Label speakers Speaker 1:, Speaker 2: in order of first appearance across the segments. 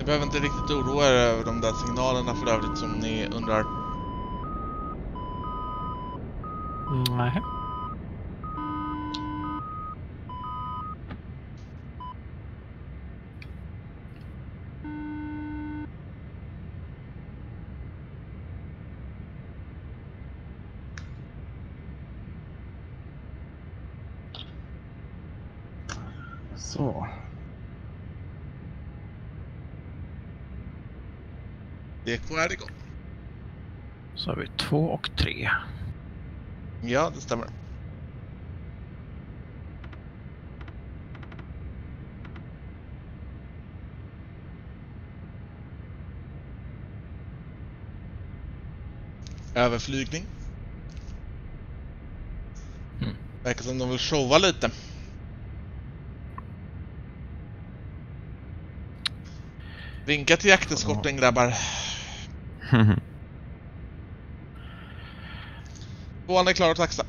Speaker 1: Ni behöver inte riktigt oroa er över de där signalerna för övrigt som ni undrar.
Speaker 2: Nej.
Speaker 3: Så.
Speaker 1: DK är igång.
Speaker 2: Så har vi 2 och 3.
Speaker 1: Ja, det stämmer. Överflygning. Verkar som de vill showa lite. Vinka till jakteskorten, grabbar. Tvåan är klar att taxa.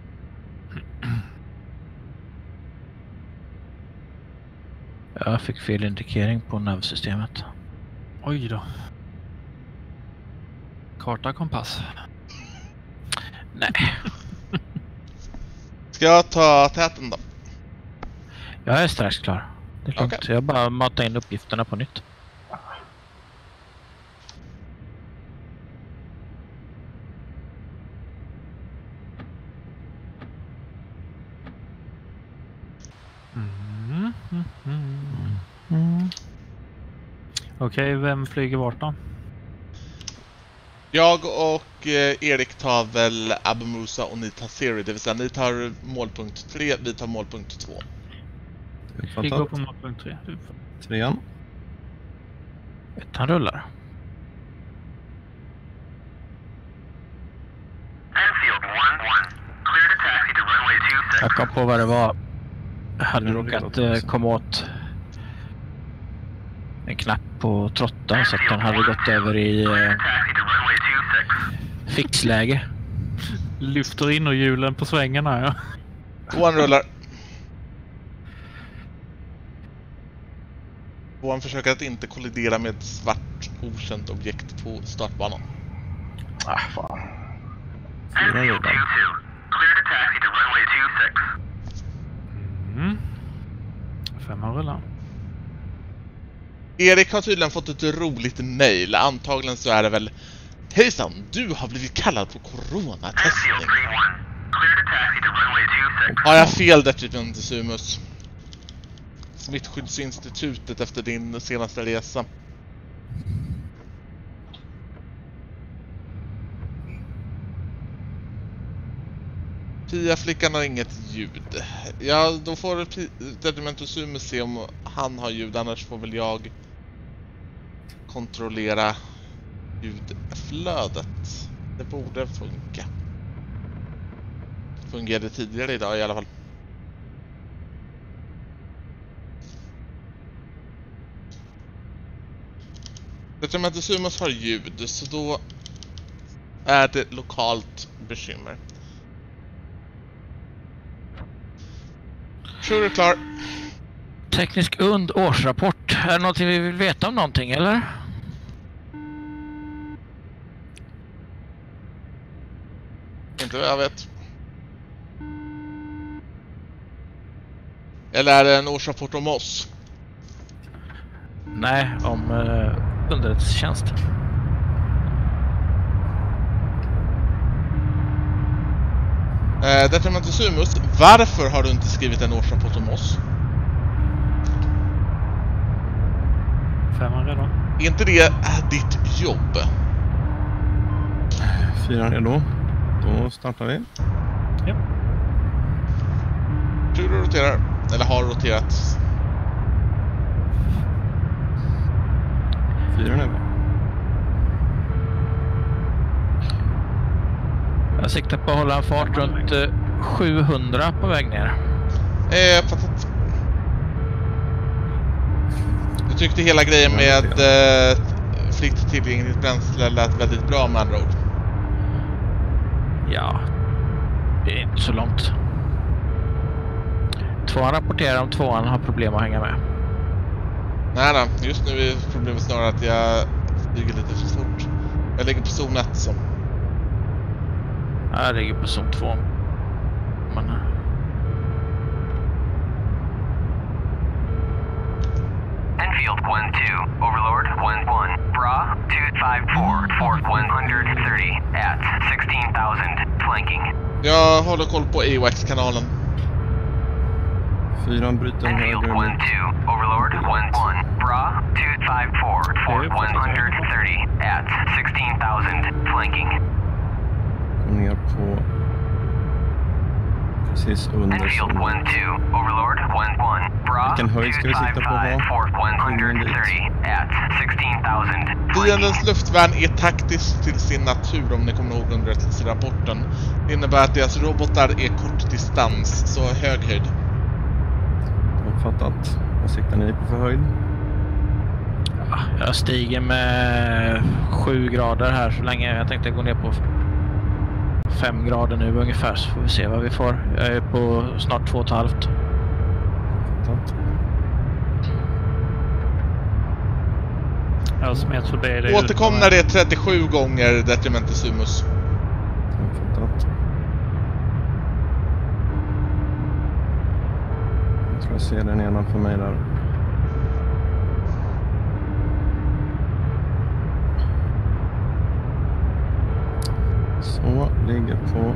Speaker 2: Jag fick fel indikering på nervsystemet.
Speaker 4: Oj då. Karta, kompass.
Speaker 2: Nej.
Speaker 1: Ska jag ta täten då?
Speaker 2: Jag är strax klar. Det är lugnt.
Speaker 1: Okej.
Speaker 2: Jag bara matar in uppgifterna på nytt.
Speaker 4: Okej, vem flyger vart då?
Speaker 1: Jag och Erik tar väl Abu Musa och ni tar Siri, det vill säga ni tar målpunkt 3, vi tar målpunkt 2.
Speaker 4: Vi går på målpunkt 3.
Speaker 3: 3an.
Speaker 2: Han rullar. Jag kom på vad det var. Jag hade råkat komma åt en knapp på trottan så att den hade gått över i fixläge.
Speaker 4: Lyfter in och hjulen på svängarna, ja.
Speaker 1: Tvåan rullar. Tvåan försöker att inte kollidera med ett svart okänt objekt på startbanan.
Speaker 3: Ah, fan.
Speaker 5: 4 rullar. Clear to taxi to runway 26.
Speaker 4: 5 rullar.
Speaker 1: Erik har tydligen fått ett roligt mejl. Antagligen så är det väl: hejsan, du har blivit kallad på coronatestning. Har jag fel, Detrimentus Sumus? Smittskyddsinstitutet efter din senaste resa. Pia-flickan har inget ljud. Ja, då får Detrimentus Sumus se om han har ljud, annars får väl jag kontrollera ljudflödet. Det borde funka. Fungerade tidigare idag i alla fall. Detrimentus Sumus har ljud, så då är det lokalt bekymmer. Sure, klar.
Speaker 2: Teknisk årsrapport. Är det någonting vi vill veta om någonting, eller?
Speaker 1: Inte vad jag vet. Eller är det en årsrapport om oss?
Speaker 2: Nej, om underrättelsetjänst.
Speaker 1: Detrimentus Sumus, varför har du inte skrivit en årsrapport om oss?
Speaker 4: 5 redan.
Speaker 1: Är inte det ditt jobb?
Speaker 3: 4 redo. Då startar vi.
Speaker 4: Ja.
Speaker 1: Tror du roterar? Eller har roterat?
Speaker 3: 4 nu.
Speaker 2: Jag siktar på att hålla en fart runt 700 på väg ner.
Speaker 1: Fattat. Du tyckte hela grejen med fritt tillgängligt bränsle lät väldigt bra med andra ord.
Speaker 2: Ja, det är inte så långt. Tvåan rapporterar om tvåan har problem att hänga med.
Speaker 1: Nej då, just nu är problemet snarare att jag flyger lite för fort. Jag ligger på zon 1 så.
Speaker 2: Jag ligger på zon 2. Men...
Speaker 5: Enfield 1-2, Overlord 1-1, Bra 254, Fort 130 at 16,000, flanking.
Speaker 1: Jag håller koll på AWACS-kanalen.
Speaker 3: 4 bryter
Speaker 5: Enfield 1-2, Overlord 1-1, Bra 254, Fort 130 at 16,000, flanking.
Speaker 3: Gå ner på precis under
Speaker 5: Enfield 1-2,
Speaker 3: zon.
Speaker 5: Overlord 1-1, Bra
Speaker 3: Vilken höjd ska vi sikta på
Speaker 5: 255,
Speaker 3: då?
Speaker 5: Fort 130 at 16,000, flanking.
Speaker 1: Fiendens luftvärn är taktiskt till sin natur om ni kommer ihåg underrättelserapporten. Det innebär att deras robotar är kort distans, så hög höjd.
Speaker 3: Uppfattat. Vad siktar ni på för höjd?
Speaker 2: Ja, jag stiger med 7 grader här så länge. Jag tänkte gå ner på 5 grader nu ungefär, så får vi se vad vi får. Jag är på snart 2,5.
Speaker 3: Uppfattat.
Speaker 4: Jag smet förbi det.
Speaker 1: Återkom när det är 37 gånger Detrimente Sumus.
Speaker 3: Uppfattat. Jag tror jag ser den nedanför mig där. Så, ligger på...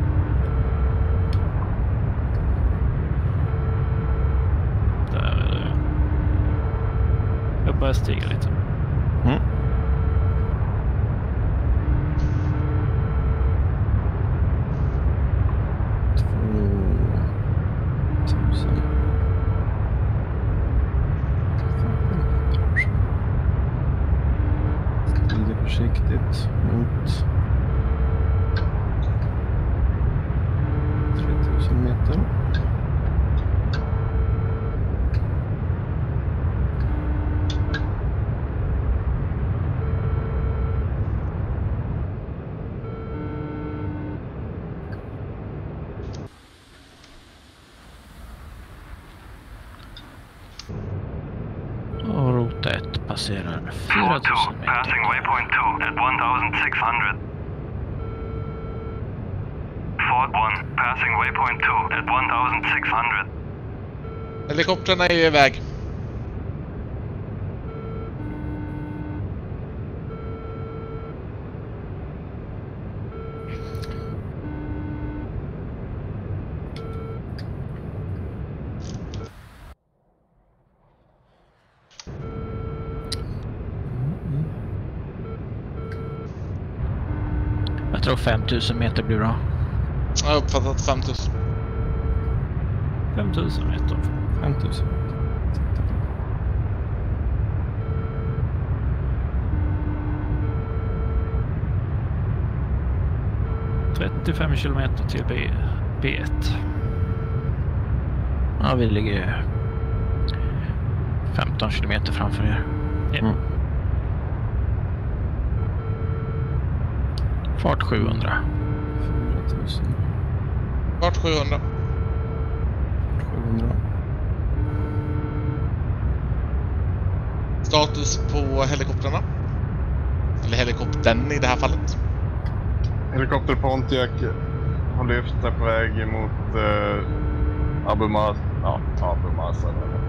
Speaker 4: Där är det. Jag börjar stiga lite.
Speaker 3: Mm. Stiger försiktigt mot 3000 meter.
Speaker 2: Och rota 1 passerar 4000
Speaker 5: Fort 2,
Speaker 2: meter.
Speaker 5: passing waypoint 2 at 1,600. Fort 1, passing waypoint 2 at 1,600.
Speaker 1: Helikoptrarna är iväg.
Speaker 2: Jag tror 5000 meter blir bra.
Speaker 1: Jag har uppfattat 5000.
Speaker 4: 5000 meter.
Speaker 3: 5000.
Speaker 4: 35 kilometer till B1.
Speaker 2: Ja, vi ligger 15 kilometer framför er.
Speaker 4: Ja.
Speaker 3: Mm.
Speaker 2: Fart 700.
Speaker 3: 4000.
Speaker 1: Vart 700?
Speaker 3: 700.
Speaker 1: Status på helikoptrarna. Eller helikoptern i det här fallet.
Speaker 6: Helikopter Pontiac har lyft sig på väg mot Abu Musa. Ja, Abu Musa.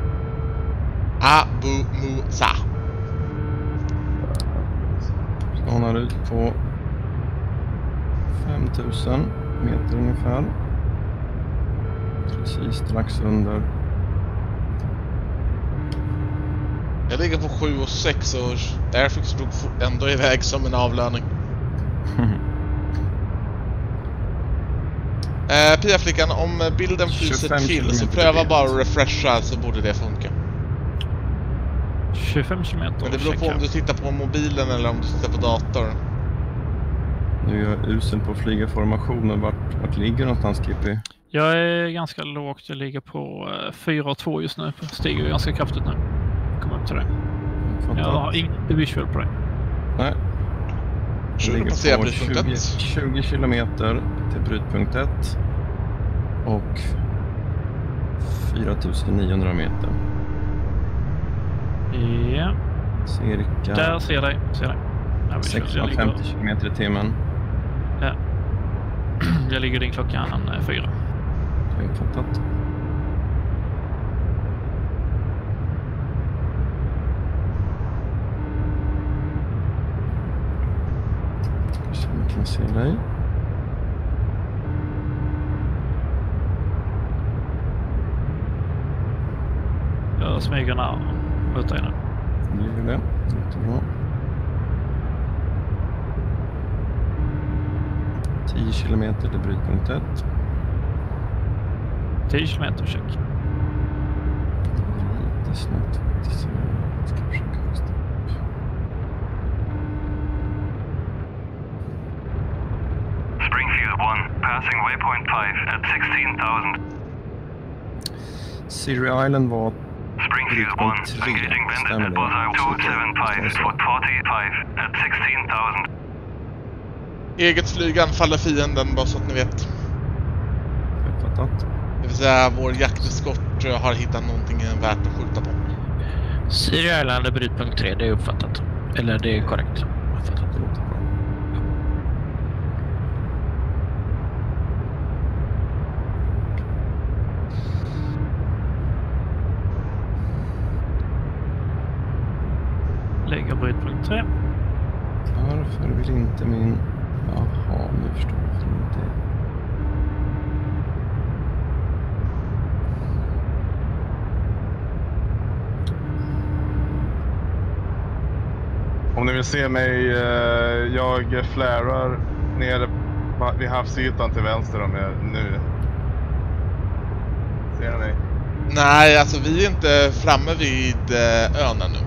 Speaker 1: Abu Musa.
Speaker 3: Planar ut på 5000 meter ungefär. Precis strax under.
Speaker 1: Jag ligger på 7 och 6 och Airfix drog ändå iväg som en avlöning. Pia-flickan, om bilden fryser
Speaker 3: 25
Speaker 1: till så
Speaker 3: kilometer
Speaker 1: pröva
Speaker 3: till.
Speaker 1: bara att refresha så borde det funka.
Speaker 4: 25 kilometer.
Speaker 1: Men det beror på om du tittar på mobilen eller om du tittar på datorn.
Speaker 3: Nu är jag usel på att flyga formationen. Vart ligger någonstans, Kippy?
Speaker 4: Jag är ganska lågt. Jag ligger på 4,2 just nu. Stiger ganska kraftigt nu. Kommer upp till det. Jag har inte visual på det.
Speaker 3: Nej.
Speaker 1: Så
Speaker 3: Jag
Speaker 1: du passerar
Speaker 3: ligger på
Speaker 1: brytpunkt
Speaker 3: 20 kilometer till brytpunkt 1 och 4900 meter.
Speaker 4: Ja.
Speaker 3: Cirka
Speaker 4: Där ser jag dig.
Speaker 3: 650 km i timmen.
Speaker 4: Ja. Jag ligger din klockan 4.
Speaker 3: Jag har uppfattat. Så man kan se dig.
Speaker 4: Jag smyger nära mot dig nu.
Speaker 3: Det gör det. Jättebra. 10 kilometer till brytpunkt 1.
Speaker 4: 10 kilometer, check.
Speaker 3: Lite snabbt faktiskt. Jag ska försöka högst upp.
Speaker 5: Springfield 1, passing waypoint 5 at 16,000.
Speaker 3: Syria Island var
Speaker 5: Springfield 1, engaging bandit at bullseye 275, foot 45 at 16,000.
Speaker 1: Eget flyg anfaller fienden, bara så att ni vet.
Speaker 3: uppfattat.
Speaker 1: Det vill säga vår jakteskort har hittat någonting värt att skjuta på.
Speaker 2: Syria Island är brytpunkt 3, det är uppfattat. Eller det är korrekt. Uppfattat.
Speaker 3: Det låter bra.
Speaker 4: Lägger brytpunkt 3.
Speaker 3: Varför vill inte min... Jaha, nu förstår jag varför inte.
Speaker 6: Om ni vill se mig, jag flärar nere vid havsytan till vänster om er nu. Ser ni?
Speaker 1: Nej, alltså vi är inte framme vid ön ännu.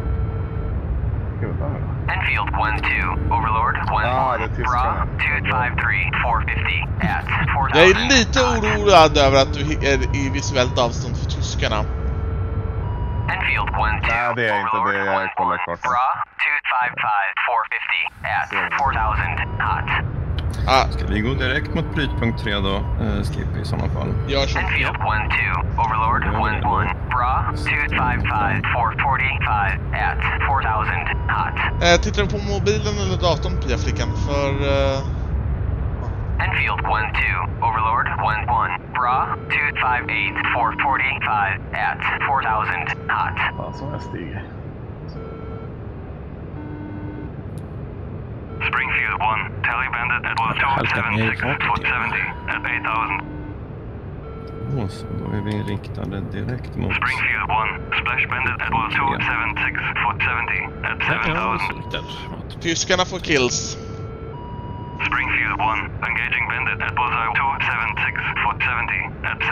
Speaker 5: Enfield 1-2, Overlord 1-1, Bra 253, 450 at 4000.
Speaker 1: Jag är lite oroad över att du är i visuellt avstånd för tyskarna.
Speaker 5: Enfield 1-2,
Speaker 6: Nej, det är inte det. Jag kollar
Speaker 5: Overlord 1-1,
Speaker 6: klart.
Speaker 5: Bra 255, 450 at 4000 hot.
Speaker 3: Ska vi gå direkt mot brytpunkt 3 då, Skippy i sådana fall?
Speaker 1: Gör så.
Speaker 5: Enfield 1-2, Overlord 1-1, Bra 255, 445 at 4000 hot.
Speaker 1: Tittar du på mobilen eller datorn, Pia-flickan? För...
Speaker 5: Enfield 1-2, Overlord 1-1, Bra 258, 445 at 4000 hot.
Speaker 6: Ja, så jag stiger.
Speaker 5: Springfield 1, Tally Bandit at 276, foot 70 at 8000.
Speaker 3: Så då är vi riktade direkt mot...
Speaker 5: Springfield 1, Splash Bandit at 276, foot 70 at 7000.
Speaker 1: Tyskarna får kills.
Speaker 5: Springfield 1, engaging bandit at bullseye 276, foot 70 at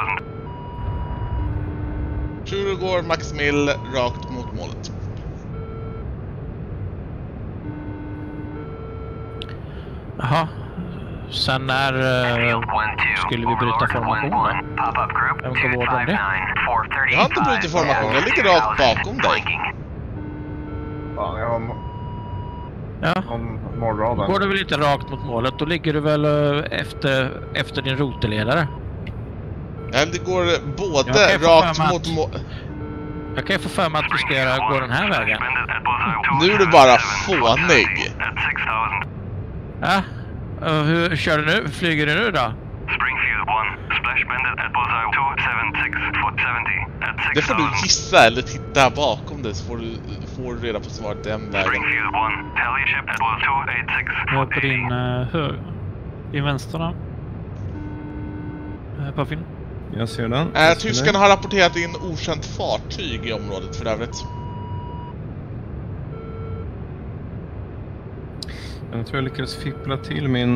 Speaker 5: 7000.
Speaker 1: True går Max Mill rakt mot målet.
Speaker 2: Jaha. Sen när skulle vi bryta formation då? Vem går vård om det?
Speaker 1: Jag har inte brutit formation, jag ligger rakt bakom dig.
Speaker 6: Ja, jag har
Speaker 2: Ja.
Speaker 6: mordraden.
Speaker 2: Går du väl inte rakt mot målet, då ligger du väl efter din roteledare.
Speaker 1: Ja, det går både
Speaker 2: Jag kan få
Speaker 1: rakt
Speaker 2: för mig
Speaker 1: mot målet.
Speaker 2: Jag kan ju få för mig att vi ska gå den här vägen.
Speaker 1: Nu är du bara fånig.
Speaker 2: Ja. Hur kör du nu? Hur flyger du nu då?
Speaker 5: Springfield 1, Splash Bandit at bullseye 276, foot 70 at 6000.
Speaker 1: Det får du gissa eller titta bakom dig så får du reda på svaret den vägen.
Speaker 5: Springfield 1, Tally ship at 286,
Speaker 4: Jag är
Speaker 5: foot
Speaker 4: på
Speaker 5: 80.
Speaker 4: din höger. Din vänster då. Puffin.
Speaker 3: Jag ser den.
Speaker 1: Tyskarna har rapporterat in okänt fartyg i området för övrigt.
Speaker 3: Jag tror jag lyckades fippla till min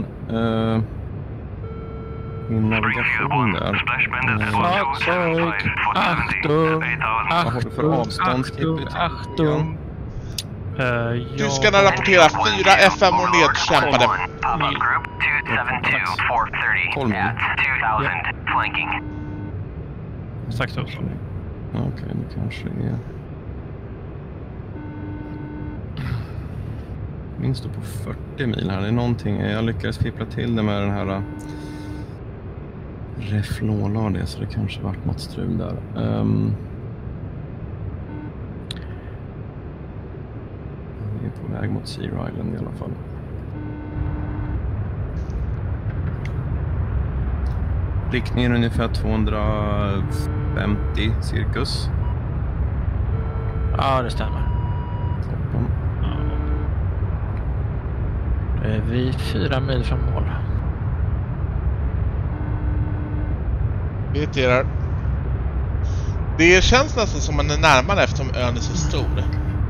Speaker 3: navigation där.
Speaker 2: Fartyg! Achtung!
Speaker 3: Vad har du för avstånd, Skippy?
Speaker 2: Achtung!
Speaker 1: Tyskarna rapporterar 4 FM-or nedkämpade.
Speaker 5: Pop-up group 272, 430
Speaker 3: 12 mil.
Speaker 5: at 2000 flanking.
Speaker 4: Strax över.
Speaker 3: Okej, det kanske är... Minst då på 40 mil här. Det är någonting. Jag lyckades fippla till det med den här reflåla och det, så det kanske varit något strul där. väg mot Zero Island i alla fall. Riktningen ungefär 250 cirkus.
Speaker 2: Ja, det stämmer.
Speaker 3: Toppen.
Speaker 2: Då är vi 4 mil från mål.
Speaker 1: Vi irriterar. Det känns nästan som man är närmare eftersom ön är så stor.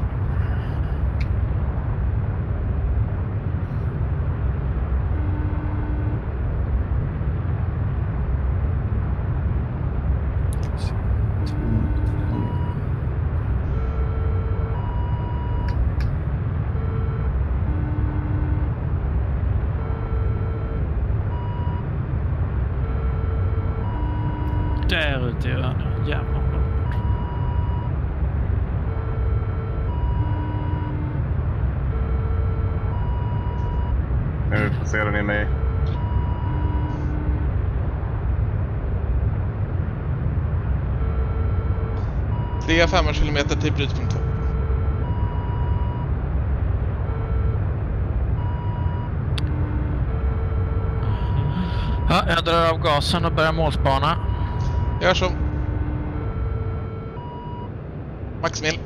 Speaker 4: Där ute i ön. Jävlar.
Speaker 6: Nu passerar ni mig.
Speaker 1: Flyga 5 kilometer till brytpunkt 2.
Speaker 2: Ja, jag drar av gasen och börjar målspana.
Speaker 1: Gör så. Maxmil.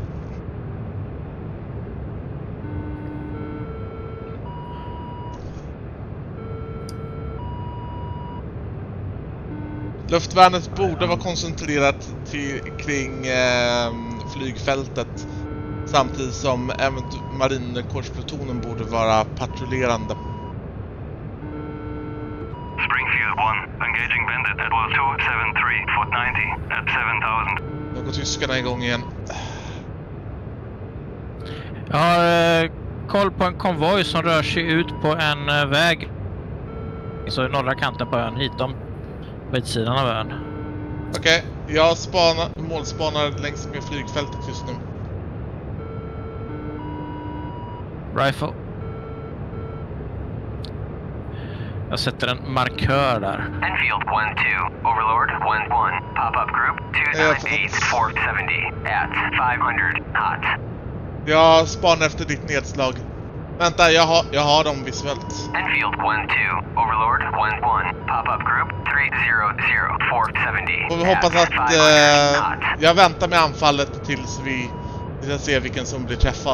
Speaker 1: Luftvärnet borde vara koncentrerat kring flygfältet samtidigt som marinkårsplutonen borde vara patrullerande.
Speaker 5: Springfield 1, engaging bandit at well 273, foot 90, at 7000.
Speaker 1: Då går tyskarna igång igen.
Speaker 2: Jag har koll på en konvoj som rör sig ut på en väg. Så i norra kanten på ön, hitom. På utsidan av ön.
Speaker 1: Okej, jag målspanar längs med flygfältet just nu.
Speaker 2: Rifle. Jag sätter en markör där.
Speaker 5: Enfield 1-2, Overlord 1-1, pop-up group 298-470 at 500 hot.
Speaker 1: Jag spanar efter ditt nedslag. Vänta, jag har dem visuellt.
Speaker 5: Enfield 1-2, Overlord 1-1, pop-up group 300-470
Speaker 1: Och vi hoppas
Speaker 5: at
Speaker 1: att
Speaker 5: 500 hot.
Speaker 1: jag väntar med anfallet tills vi ser vilken som blir träffad.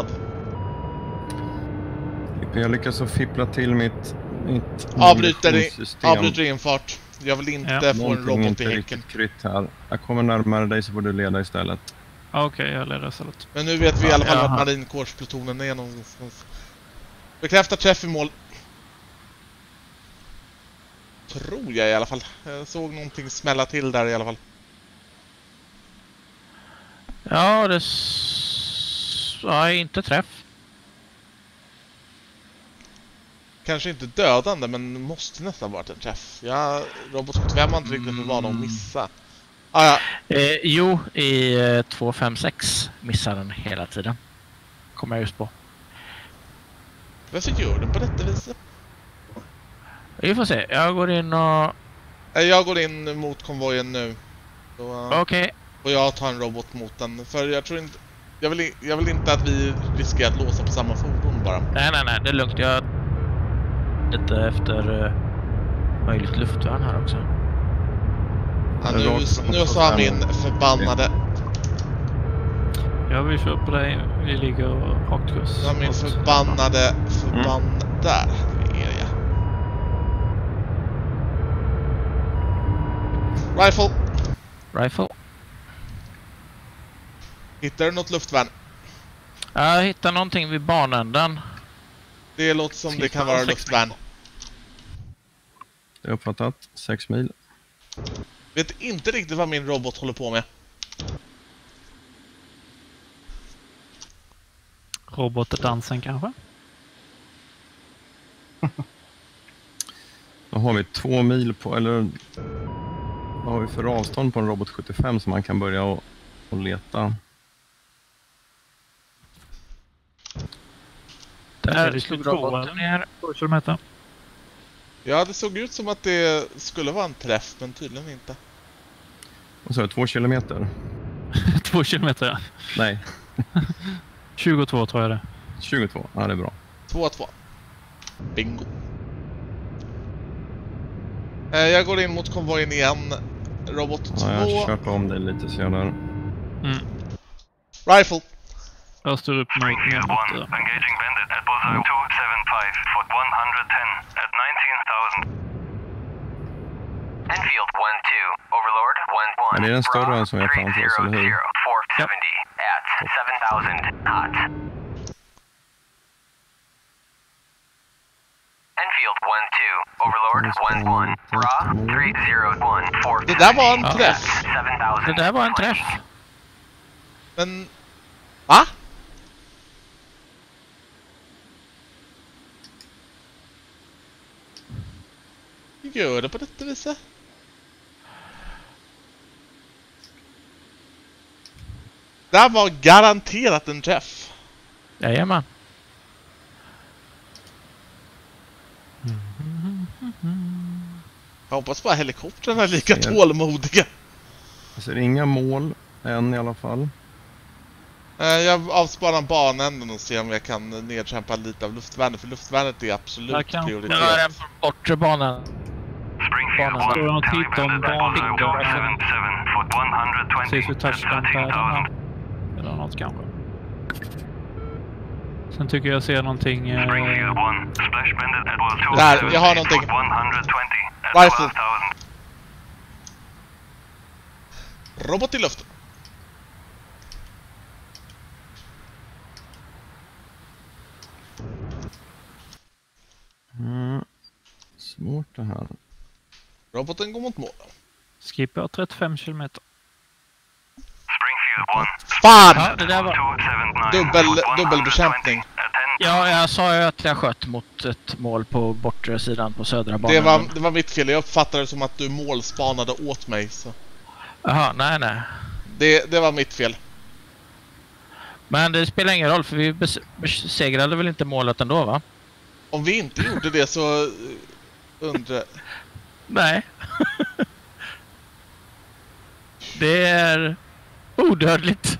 Speaker 3: Jag lyckas att fippla till mitt
Speaker 1: Avbryter infart. Jag vill inte få en robot
Speaker 3: inte
Speaker 1: i häcken.
Speaker 3: riktigt krytt här. Jag kommer närmare dig så får du leda istället.
Speaker 4: Okej, jag leder istället.
Speaker 1: Men nu vet vi i alla fall
Speaker 2: Jaha.
Speaker 1: att marinkårsplutonen är någonstans. Bekräfta träff i mål. Tror jag i alla fall. Jag såg någonting smälla till där i alla fall.
Speaker 2: Ja, ja, inte träff.
Speaker 1: Kanske inte dödande, men måste nästan varit en träff. Robot 75 har inte riktigt för vana att missa. Ja.
Speaker 2: Jo, i 256 missar den hela tiden. Kommer jag just på.
Speaker 1: Varför gör den på detta viset?
Speaker 2: Vi får se. Jag går in och...
Speaker 1: Jag går in mot konvojen nu.
Speaker 2: Okej.
Speaker 1: Och jag tar en robot mot den. För jag tror inte... Jag vill inte att vi riskerar att låsa på samma fordon bara.
Speaker 2: Nej, det är lugnt. Jag... Lite efter möjligt luftvärn här också.
Speaker 1: Ja, nu sa min förbannade...
Speaker 4: Ja, vi kör på dig. Vi ligger rakt kurs.
Speaker 1: Ja, min förbannade... Där är jag. Rifle. Hittar du något luftvärn?
Speaker 2: Jag hittar någonting vid banänden.
Speaker 1: Det låter som det kan vara luftvärn.
Speaker 3: Det är uppfattat. 6 mil.
Speaker 1: Vet inte riktigt vad min robot håller på med.
Speaker 4: Robotdansen kanske?
Speaker 3: Då har vi 2 mil på, eller vad har vi för avstånd på en robot 75 som man kan börja och leta?
Speaker 2: Där slog roboten ner.
Speaker 4: 2 kilometer.
Speaker 1: Ja, det såg ut som att det skulle vara en träff, men tydligen inte.
Speaker 3: Och så är det 2 kilometer.
Speaker 4: 2 kilometer, ja.
Speaker 3: Nej.
Speaker 4: 22 tror jag det.
Speaker 3: 22, ja det är bra.
Speaker 1: 2-2. Bingo. Jag går in mot konvojen igen. Robot 2.
Speaker 3: Ja, jag köper om det lite så jag där.
Speaker 1: Rifle.
Speaker 4: Jag står upp mot
Speaker 5: Springfield 1, engaging bandit at Bullseye 275, foot 110 at 19,000. Enfield 1-2, Overlord 1-1.
Speaker 3: Men det är den större än som jag framför oss, eller hur?
Speaker 5: 470 at 7,000 hot. Enfield 1-2, Overlord 1-1, Bra 301, 470.
Speaker 1: Det där var en träff.
Speaker 5: 7,000.
Speaker 2: Det där var en träff.
Speaker 1: Men... Va? Hur gör det på detta viset? Det här var garanterat en träff.
Speaker 2: Jajamän.
Speaker 1: Jag hoppas bara helikoptrarna är lika tålmodiga.
Speaker 3: Jag ser inga mål än i alla fall.
Speaker 1: Jag avsparar banan och ser om jag kan nedkämpa lite av luftvärnet. För luftvärnet är absolut
Speaker 4: Jag kan-
Speaker 1: prioriterat.
Speaker 2: Jag är den bortre banan.
Speaker 5: Springfield
Speaker 2: Banan.
Speaker 5: 1,
Speaker 4: Står han och
Speaker 5: tally
Speaker 4: tittar om
Speaker 5: bandit at Bullseye
Speaker 4: banan?
Speaker 5: 277, foot 120
Speaker 4: Precis vid
Speaker 5: at
Speaker 4: touchdown-pädarna.
Speaker 5: 13,000.
Speaker 4: Eller något kanske. Sen tycker jag ser någonting...
Speaker 5: Springfield 1, splash bandit at Bullseye 277,
Speaker 1: Där, jag har någonting.
Speaker 5: foot 120 at
Speaker 1: Rifle.
Speaker 5: 12,000.
Speaker 1: Robot i luften.
Speaker 3: Svårt det här.
Speaker 1: Roboten går mot mål.
Speaker 4: Skippar 35 kilometer.
Speaker 5: Springfield 1,
Speaker 1: Fan!
Speaker 2: Ja, det där var...
Speaker 5: 279,
Speaker 1: Dubbelbekämpning.
Speaker 5: at 10.
Speaker 2: Ja, jag sa ju att jag sköt mot ett mål på bortre sidan på södra banan.
Speaker 1: Det var mitt fel. Jag uppfattade det som att du målspanade åt mig. Så.
Speaker 2: Jaha, nej.
Speaker 1: Det var mitt fel.
Speaker 2: Men det spelar ingen roll för vi besegrade väl inte målet ändå, va?
Speaker 1: Om vi inte gjorde det så undrar...
Speaker 2: Nej. Det är odödligt.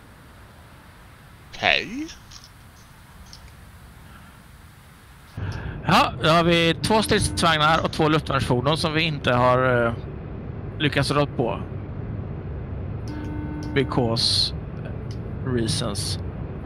Speaker 1: Okej.
Speaker 2: Ja, då har vi 2 stridsvagnar och 2 luftvärnsfordon som vi inte har lyckats råda på. Because reasons.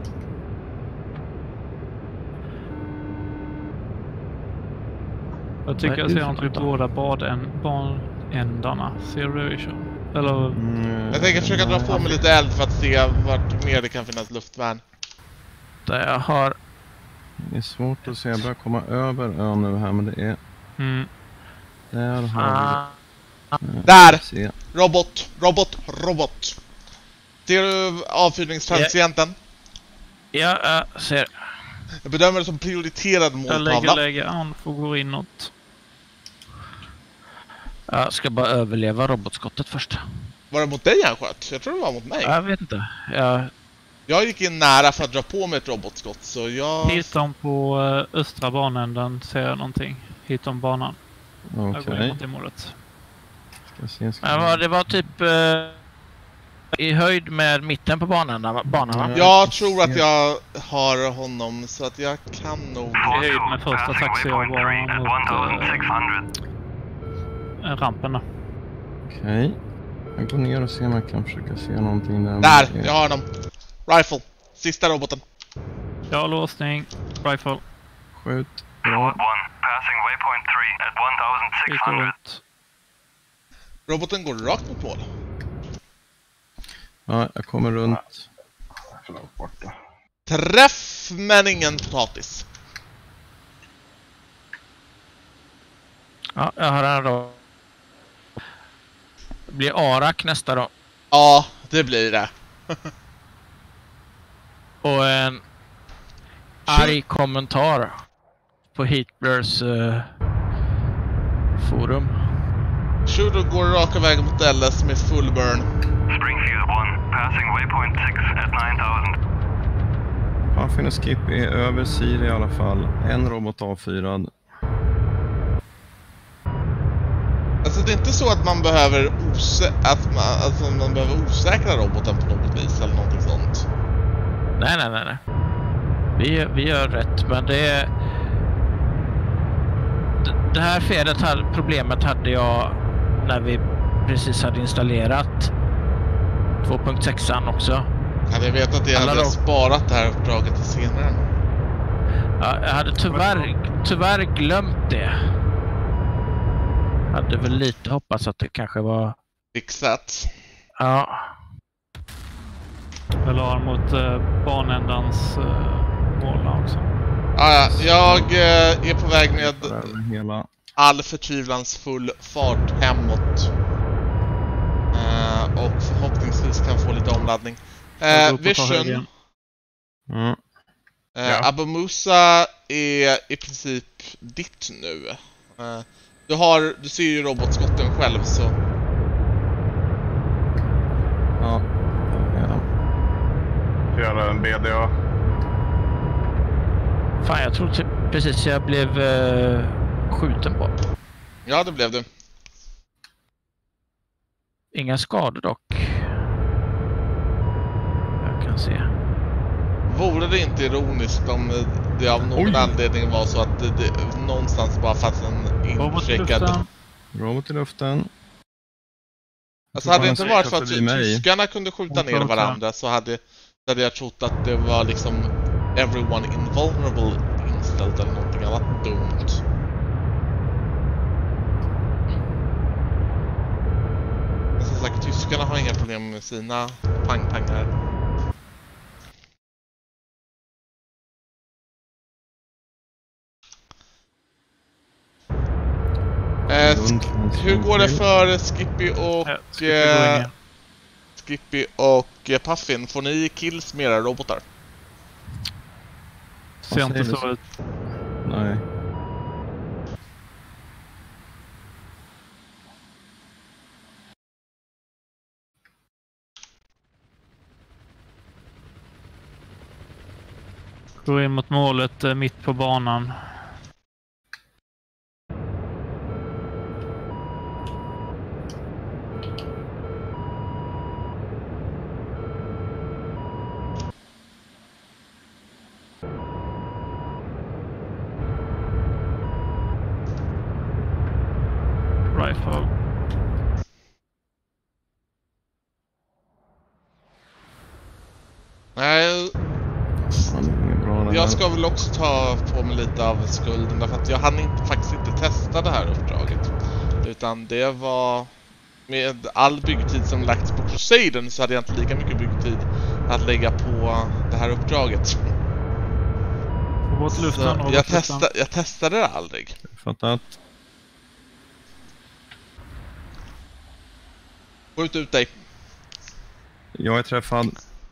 Speaker 4: Jag tycker
Speaker 2: Nej,
Speaker 4: jag ser
Speaker 2: du
Speaker 4: något
Speaker 2: får
Speaker 4: vid
Speaker 2: ta.
Speaker 4: båda banändarna. Ser du vision? Eller...
Speaker 1: Jag tänker försöka dra på mig lite eld för att se vart mer det kan finnas luftvärn.
Speaker 2: Där jag har...
Speaker 3: Det är svårt att se. Jag börjar komma över ön nu här, men det är... Där har
Speaker 1: Där!
Speaker 3: vi... Se.
Speaker 1: Robot! Ser du avfyrningstransienten?
Speaker 2: Ja, jag ser.
Speaker 1: Jag bedömer det som prioriterad
Speaker 4: Jag
Speaker 1: måltavla.
Speaker 4: lägger an för att gå inåt.
Speaker 2: Jag ska bara överleva robotskottet först.
Speaker 1: Var det mot dig han sköt? Jag tror det var mot mig.
Speaker 2: Jag vet inte.
Speaker 1: Jag gick in nära för att dra på mig ett robotskott, så jag...
Speaker 4: Hitom på östra banändan ser jag någonting. Hitom banan. Jag går
Speaker 3: Okej.
Speaker 4: inåt i målet.
Speaker 2: Det var typ i höjd med mitten på banan, va?
Speaker 1: Jag tror att jag har honom, så att jag kan nog...
Speaker 4: I höjd med första taxi jag var mot rampen där.
Speaker 3: Okej. Jag går ner och ser om jag kan försöka se någonting där.
Speaker 1: Där! Jag har honom. Rifle. Sista roboten.
Speaker 4: Ja, låsning. Rifle.
Speaker 3: Skjut.
Speaker 5: Forward
Speaker 3: Bra.
Speaker 5: 1, passing waypoint 3 at
Speaker 4: Gick
Speaker 5: 1600.
Speaker 4: ut.
Speaker 1: Roboten går rakt mot mål.
Speaker 3: Ja, jag kommer runt.
Speaker 6: För långt borta.
Speaker 1: Träff, men ingen potatis.
Speaker 2: Ja, jag har en då. Det blir Arak nästa då.
Speaker 1: Ja, det blir det.
Speaker 2: Och en arg kommentar på Heatblurs forum.
Speaker 1: Shooter går raka vägen mot LS med full burn.
Speaker 5: Springfield 1, passing waypoint 6 at 9000.
Speaker 3: Puffin och Skip är över Siri i alla fall. En robot avfyrad.
Speaker 1: Alltså det är inte så att man behöver man behöver osäkra roboten på något vis eller någonting sånt.
Speaker 2: Nej. Vi gör rätt, men det här felet problemet hade jag när vi precis hade installerat 2.6an också.
Speaker 1: Hade jag vetat att jag hade sparat det här uppdraget till senare.
Speaker 2: Ja, jag hade tyvärr glömt det. Hade väl lite hoppats att det kanske var
Speaker 1: fixat.
Speaker 2: Ja.
Speaker 4: Eller har han mot banändans mål också?
Speaker 1: Ja, jag är på väg med
Speaker 3: hela
Speaker 1: all förtvivlansfull fart hemåt. Och förhoppningsvis kan få lite omladdning. Vision. Abu Musa är i princip ditt nu. Du ser ju robotskotten själv så.
Speaker 3: Ja.
Speaker 6: Göra en BDA.
Speaker 2: Fan, jag tror precis jag blev skjuten på.
Speaker 1: Ja, det blev du.
Speaker 2: Inga skador dock. Jag kan se.
Speaker 1: Vore det inte ironiskt om det av någon anledning var så att det någonstans bara fanns en incheckad...
Speaker 3: Robot i luften.
Speaker 1: Alltså hade det inte varit för att tyskarna kunde skjuta ner varandra så hade jag trott att det var liksom everyone invulnerable inställt eller någonting annat dumt. Men som sagt, tyskarna har inga problem med sina pang-pangar. Hur går det för Skippy och Puffin? Får ni kills med era robotar?
Speaker 4: Ser inte så ut.
Speaker 3: Nej.
Speaker 4: Gå in mot målet mitt på banan. Rifle.
Speaker 1: Nej. Jag ska väl också ta på mig lite av skulden därför att jag hann faktiskt inte testa det här uppdraget. Utan det var med all byggtid som lagts på Crusaden så hade jag inte lika mycket byggtid att lägga på det här uppdraget. Jag testade det aldrig.
Speaker 3: Fattat.
Speaker 1: Skjut ut dig.
Speaker 3: Jag är träffad.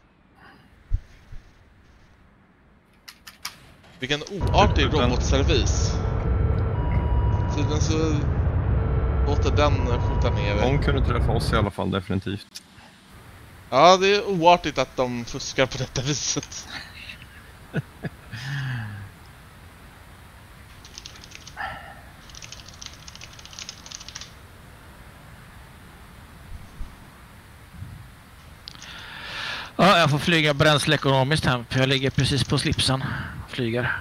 Speaker 1: Vilken oartig robotservis. Tydligen så låter den skjuta ner.
Speaker 3: De kunde träffa oss i alla fall, definitivt.
Speaker 1: Ja, det är oartigt att de fuskar på detta viset.
Speaker 2: Ja, jag får flyga bränsleekonomiskt hem för jag ligger precis på slipsen. Flyger.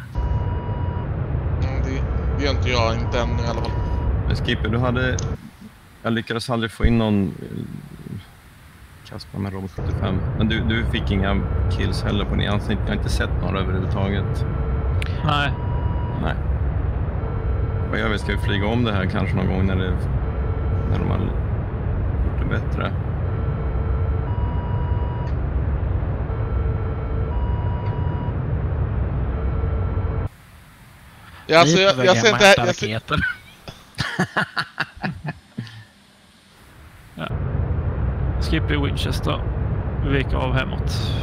Speaker 1: Det gör inte jag, inte än i alla fall.
Speaker 3: Men Skipper, jag lyckades aldrig få in någon Kasper med Robot 75. Men du fick inga kills heller på din ansnitt. Jag har inte sett några överhuvudtaget.
Speaker 4: Nej.
Speaker 3: Vad gör vi? Ska vi flyga om det här kanske någon gång när de har gjort det bättre?
Speaker 1: Ja, alltså, jag ser inte här.
Speaker 4: Ja. Skippy Winchester. Vi viker av hemåt.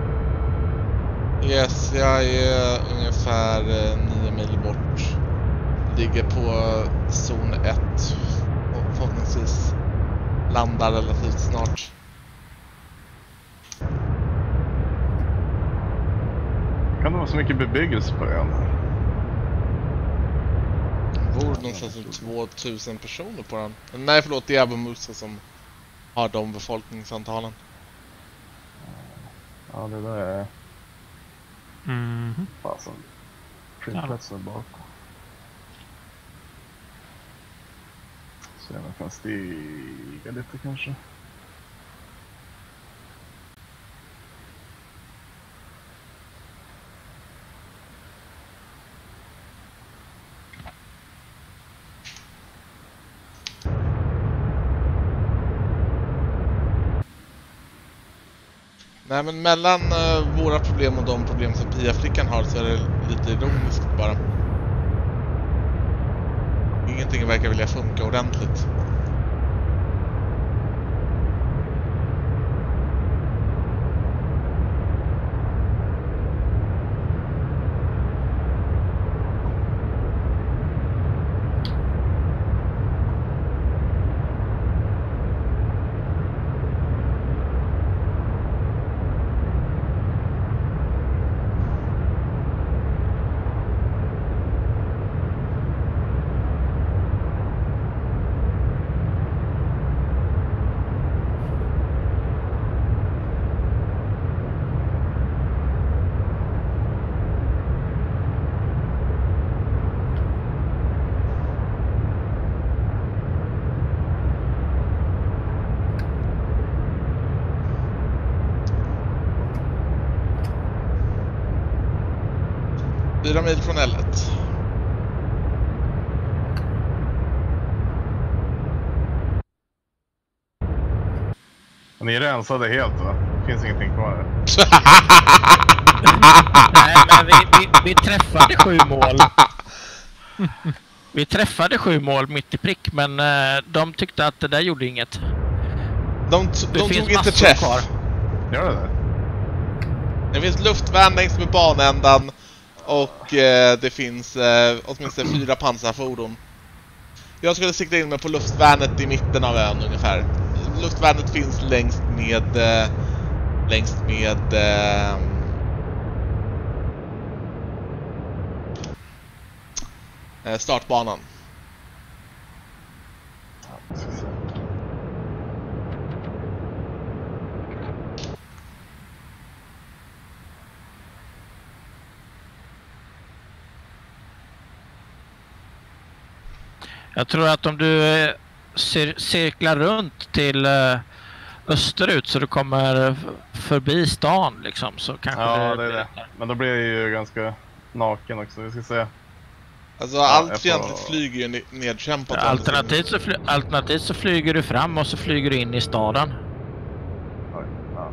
Speaker 1: Yes, jag är ungefär 9 mil bort. Ligger på zon 1. Och förhoppningsvis landar relativt snart.
Speaker 6: Kan det vara så mycket bebyggelse på ön här?
Speaker 1: Det bor någonstans som 2000 personer på den. Nej, förlåt, det är Abu Musa som har de befolkningsantalen.
Speaker 6: Ja, det där är... Fasen. Flygplatsen är bakom. Så jag kan stiga lite kanske.
Speaker 1: Nej, men mellan våra problem och de problem som Pia-flickan har så är det lite ironiskt bara. Ingenting verkar vilja funka ordentligt. Fyra mil från L1.
Speaker 6: Och ni rensade helt va? Det finns ingenting kvar.
Speaker 2: Nej, men vi träffade 7 mål. Vi träffade 7 mål mitt i prick, men de tyckte att det där gjorde inget.
Speaker 1: De tog inte träff.
Speaker 2: Kvar.
Speaker 6: Gör det där?
Speaker 1: Det finns luftvärn längs med banändan och det finns åtminstone 4 pansarfordon. Jag skulle sikta in mig på luftvärnet i mitten av ön ungefär. Luftvärnet finns längst med startbanan.
Speaker 2: Jag tror att om du cirklar runt till österut så du kommer förbi stan liksom, så kanske
Speaker 6: ja, det är det. Men då blir jag ju ganska naken också, vi ska se.
Speaker 1: Alltså allt fientligt flyger ju nedkämpat.
Speaker 2: Alternativt så flyger du fram och så flyger du in i staden.
Speaker 6: Oj, ja.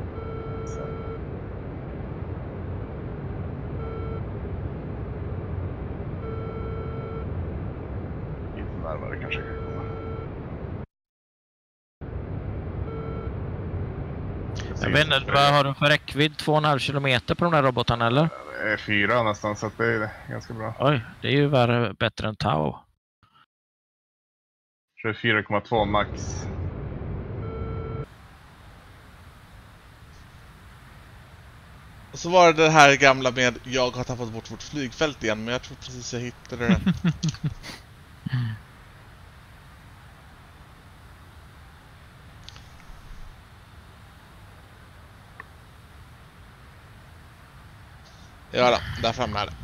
Speaker 6: Lite närmare kanske kan komma.
Speaker 2: Jag vet inte, vad har du för räckvidd? 2,5 kilometer på de där robotarna eller?
Speaker 6: Det är 4 nästan, så att det är ganska bra.
Speaker 2: Oj, det är ju bättre än Tau.
Speaker 6: 4,2 max.
Speaker 1: Och så var det här gamla med jag har tappat bort vårt flygfält igen, men jag tror precis jag hittade det. Ja då, där framme är det.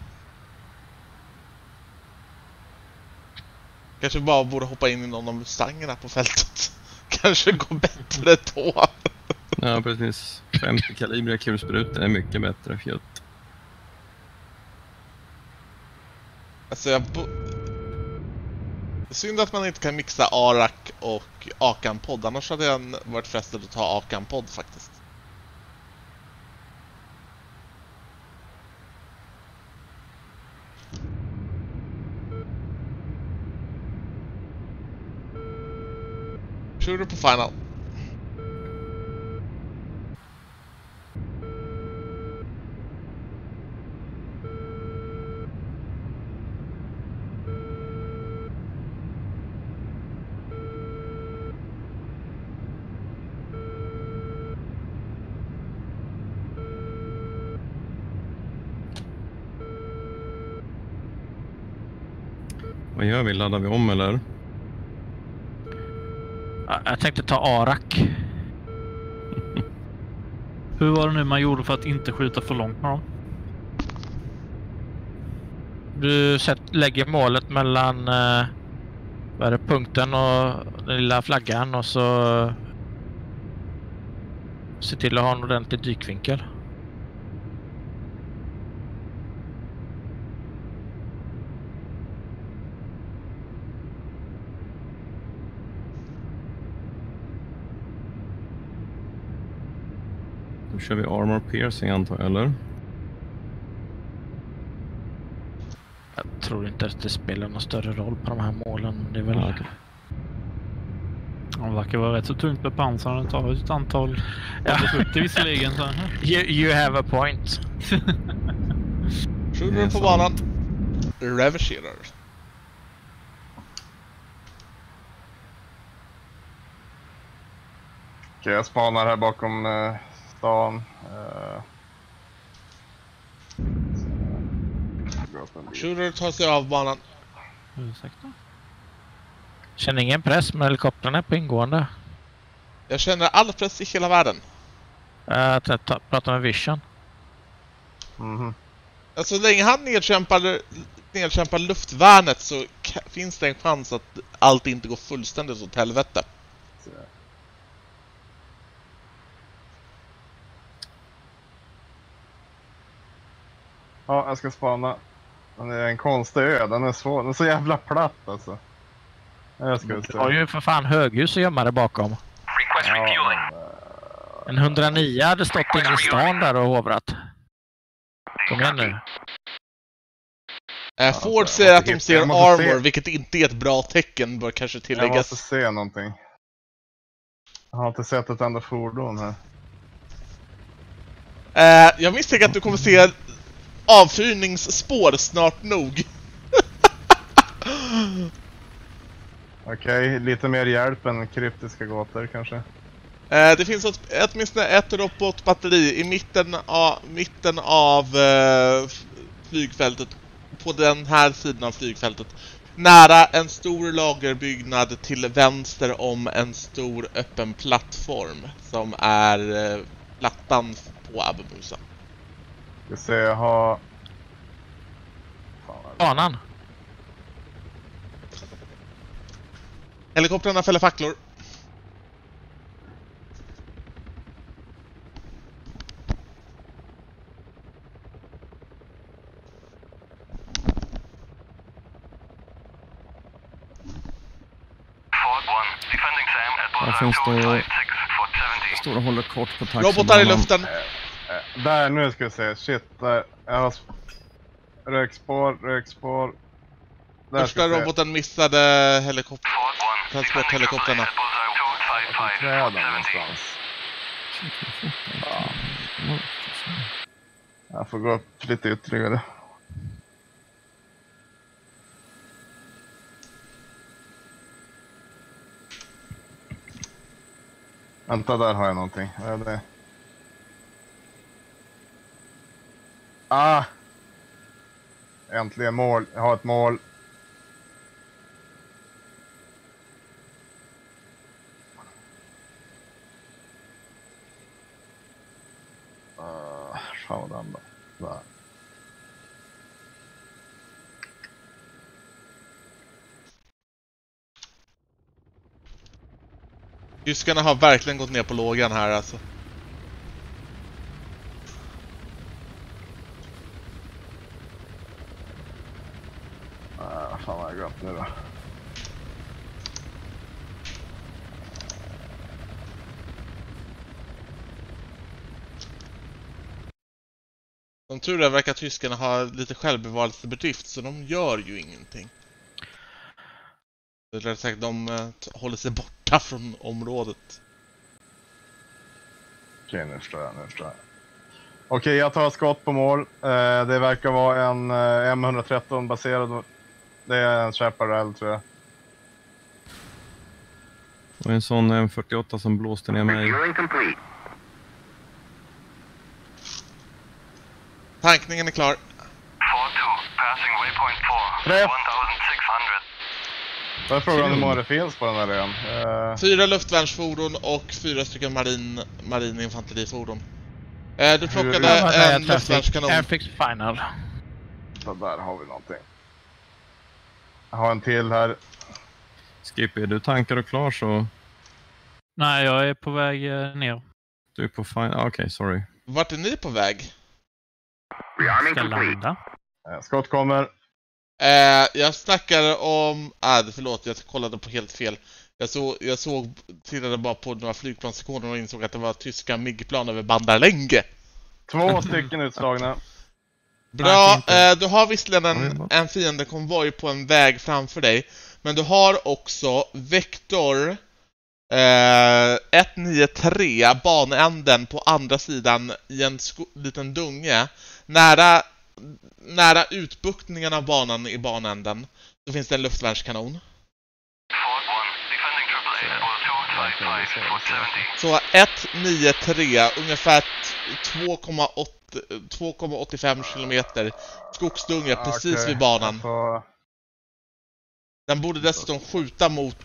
Speaker 1: Kanske bara borde hoppa in i någon av mustangerna på fältet. Kanske går bättre då.
Speaker 3: Ja, precis. 50 kalibra kulsprutor är mycket bättre fjött.
Speaker 1: Alltså synd att man inte kan mixa Arak och Akan-podd. Annars hade jag varit frestad att ta Akan-podd faktiskt. Kör du på final?
Speaker 3: Vad gör vi? Laddar vi om eller?
Speaker 2: Jag tänkte ta Arak.
Speaker 4: Hur var det nu man gjorde för att inte skjuta för långt med dem?
Speaker 2: Du lägger målet mellan vad är det, punkten och den lilla flaggan och så se till att ha en ordentlig dykvinkel.
Speaker 3: Då kör vi armor piercing antar jag, eller?
Speaker 2: Jag tror inte att det spelar någon större roll på de här målen. Det är väl...
Speaker 3: Okay.
Speaker 4: Det verkar vara rätt så tungt med pansar. Det tar ett antal... Ja, visserligen. Så.
Speaker 2: You have a point.
Speaker 1: Skjuter på banan. Reverserar.
Speaker 6: Okej, jag spanar här bakom stan.
Speaker 1: Shooter tar sig av banan.
Speaker 4: Ursäkta?
Speaker 2: Känner ingen press med helikoptrarna på ingående.
Speaker 1: Jag känner all press i hela världen.
Speaker 2: Jag pratar med Vision.
Speaker 1: Alltså, så länge han nedkämpar luftvärnet så finns det en chans att allt inte går fullständigt åt helvete.
Speaker 6: Ja, jag ska spana. Den är en konstig ö, den är svår. Den är så jävla platt alltså. Jag ska
Speaker 2: Du har ju för fan höghus att gömma dig bakom. En 109 hade stått inne i stan där och hovrat. Kom igen nu.
Speaker 1: Ford säger att de ser armor, vilket inte är ett bra tecken, bör kanske tilläggas.
Speaker 6: Jag måste se någonting. Jag har inte sett ett enda fordon här.
Speaker 1: Jag misstänker att du kommer se avfyrningsspår snart nog.
Speaker 6: Okej, lite mer hjälp än kryptiska gåtor kanske.
Speaker 1: Det finns åtminstone ett robotbatteri i mitten av flygfältet. På den här sidan av flygfältet. Nära en stor lagerbyggnad till vänster om en stor öppen plattform. Som är plattan på Abubusa.
Speaker 6: Vi ser, jag har...
Speaker 2: Banan.
Speaker 1: Helikoptrarna fäller facklor.
Speaker 3: Här finns det stora håller kort på taxibanan.
Speaker 1: Robotar i luften.
Speaker 6: Där, nu ska vi se. Shit, där. Jag har rökspår. Där
Speaker 1: Första roboten missade transporthelikoptrarna.
Speaker 6: Träden någonstans. Ja. Jag får gå upp lite ytterligare. Vänta, där har jag någonting. Vad är det? Ah! Äntligen mål. Jag har ett mål. Fan vad den då. Där.
Speaker 1: Tyskarna har verkligen gått ner på lågan här alltså.
Speaker 6: Fan vad jag glömt nu då.
Speaker 1: Som tur är verkar tyskarna ha lite självbevarelsedrift, så de gör ju ingenting. Det är sagt, de håller sig borta från området.
Speaker 6: Okej, nu förstår jag. Okej, jag tar skott på mål. Det verkar vara en M113 baserad. Det är en Chaparral tror jag.
Speaker 3: Och en sån M48 som blåste ner mig.
Speaker 1: Tankningen är klar.
Speaker 5: Passing waypoint 4,
Speaker 6: Träff!
Speaker 5: 1600.
Speaker 6: Då är frågan hur många det finns på den här ön.
Speaker 1: 4 luftvärnsfordon och 4 stycken marininfanterifordon. Du plockade en luftvärnskanon.
Speaker 2: Airfix final.
Speaker 6: Vänta, där har vi någonting. Jag har en till här.
Speaker 3: Skippy, är du tankar och klar så...
Speaker 4: Nej, jag är på väg ner.
Speaker 3: Du är på fine... Okej, sorry.
Speaker 1: Vart är ni på väg?
Speaker 4: Ska landa.
Speaker 6: Skott kommer.
Speaker 1: Jag snackar om... förlåt, jag kollade på helt fel. Jag tittade bara på några flygplanssektioner och insåg att det var tyska MiG-plan över Bandar Länge.
Speaker 6: 2 stycken utslagna.
Speaker 1: Bra, du har visserligen en fiendekonvoj på en väg framför dig. Men du har också Vektor 193, banänden på andra sidan i en liten dunge. Nära utbuktningen av banan i banänden. Då finns det en luftvärnskanon. Så 193, ungefär 2,85 kilometer skogsdunge precis vid banan. Den borde dessutom skjuta mot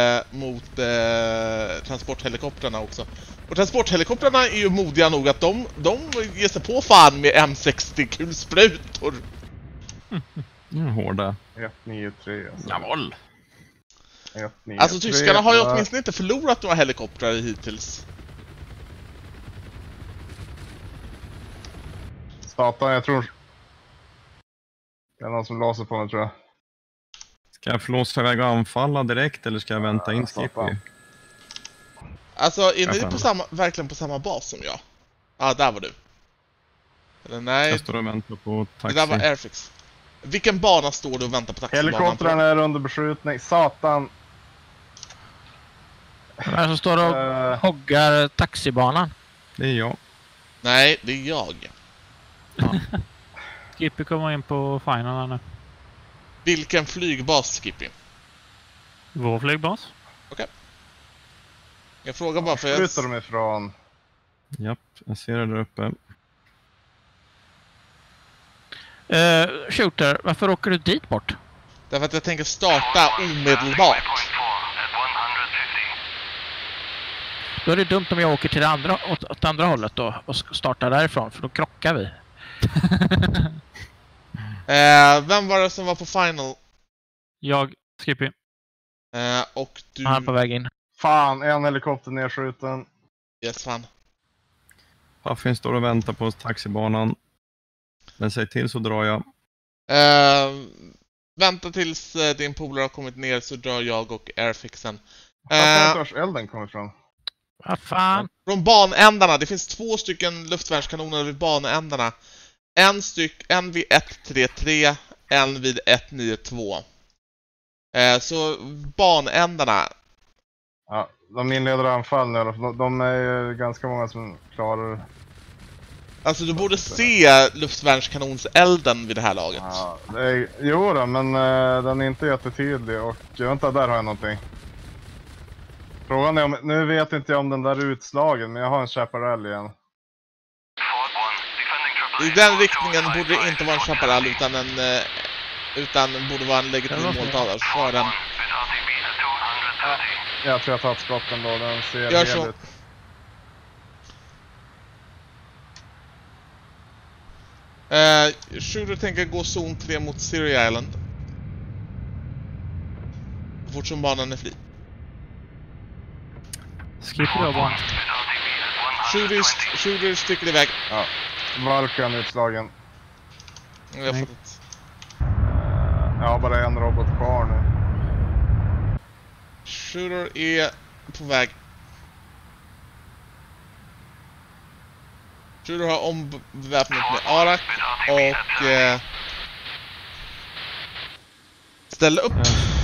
Speaker 1: transporthelikoptrarna också. Och transporthelikoptrarna är ju modiga nog att de ger sig på fan med M60-kulsprutor.
Speaker 3: Hårda.
Speaker 6: 193 alltså.
Speaker 3: Jawohl.
Speaker 6: 193.
Speaker 1: Alltså tyskarna har ju åtminstone inte förlorat några helikoptrar hittills.
Speaker 6: Satan, jag tror... Det är någon som laser på mig, tror jag.
Speaker 3: Ska jag flåsa iväg och anfalla direkt eller ska jag vänta in Skippy?
Speaker 1: Alltså, är ni verkligen på samma bas som jag? Där var du. Eller nej.
Speaker 3: Jag står och väntar på taxi.
Speaker 1: Det där var Airfix. Vilken bana står du och väntar på taxibanan?
Speaker 6: Helikoptrarna är under beskjutning. Satan.
Speaker 2: Vem som står och hoggar taxibanan?
Speaker 3: Det är jag.
Speaker 1: Nej, det är jag.
Speaker 4: Skippy kommer in på final nu.
Speaker 1: Vilken flygbas, Skippy?
Speaker 4: Vår flygbas.
Speaker 1: Okej. Jag frågar bara för
Speaker 6: Skjuter de ifrån?
Speaker 3: Japp, jag ser det där uppe.
Speaker 2: Shooter, varför åker du dit bort?
Speaker 1: Därför att jag tänker starta omedelbart.
Speaker 2: Då är det dumt om jag åker till åt andra hållet då och startar därifrån, för då krockar vi.
Speaker 1: Vem var det som var på final?
Speaker 4: Jag, Skippy.
Speaker 1: Och du...
Speaker 2: Han är på väg in.
Speaker 6: Fan, en helikopter nedskjuten.
Speaker 1: Yes, fan.
Speaker 3: Puffin står och väntar på taxibanan. Men säg till så drar jag.
Speaker 1: Vänta tills din polare har kommit ner så drar jag och Airfixen.
Speaker 6: Var elden kommer ifrån?
Speaker 2: Vad fan?
Speaker 1: Från banändarna. Det finns 2 stycken luftvärnskanoner vid banändarna. En vid 133, en vid 192. Så banändarna.
Speaker 6: Ja, de inleder anfall nu. De är ju ganska många som klarar.
Speaker 1: Alltså du borde se luftvärnskanonselden vid det här laget.
Speaker 6: Ja, jo då, men den är inte jättetydlig. Och vänta, där har jag någonting. Frågan är om, nu vet inte jag om den där är utslagen, men jag har en Chaparral igen.
Speaker 1: I den riktningen borde det inte vara en Chaparral utan borde vara en legitim måltavla för den.
Speaker 6: Jag tror jag tar ett skott ändå, den ser
Speaker 1: Gör
Speaker 6: hel
Speaker 1: så.
Speaker 6: ut.
Speaker 1: Shooter tänker gå zon 3 mot Syria Island. Så fort som banan är fri.
Speaker 4: Skippy då bara.
Speaker 1: Shooter sticker iväg.
Speaker 6: Ja, Valkan utslagen.
Speaker 1: Jag har fått ett...
Speaker 6: Jag har bara en robot kvar nu.
Speaker 1: Shooter är på väg. Shooter har ombeväpnat med Arak och ställ upp.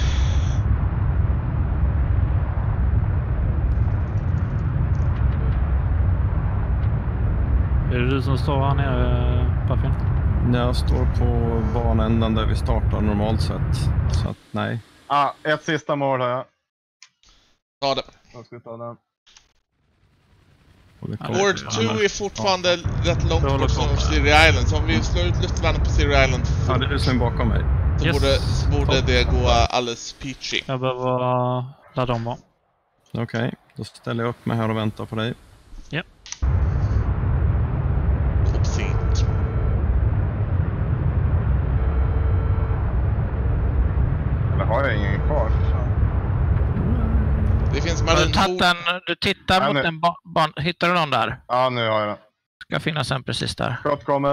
Speaker 4: Är det du som står här nere, Puffin?
Speaker 3: Jag står på banändan där vi startar normalt sett. Så att nej.
Speaker 6: Ett sista mål har jag.
Speaker 1: Ta det.
Speaker 6: Jag ska ta den.
Speaker 1: Ward 2 är fortfarande rätt långt bort från Syria Island. Så om vi slår ut luftvärnet på Syria Island
Speaker 3: Ja, det är du som är bakom mig.
Speaker 1: så borde det gå alldeles peachy.
Speaker 4: Jag behöver ladda om bara.
Speaker 3: Okej, då ställer jag upp mig här och väntar på dig.
Speaker 4: Ja.
Speaker 1: Det finns
Speaker 2: Du tittar mot en ban. Hittar du någon där?
Speaker 6: Ja, nu har jag den.
Speaker 2: Ska finnas en precis där.
Speaker 6: Skott kommer.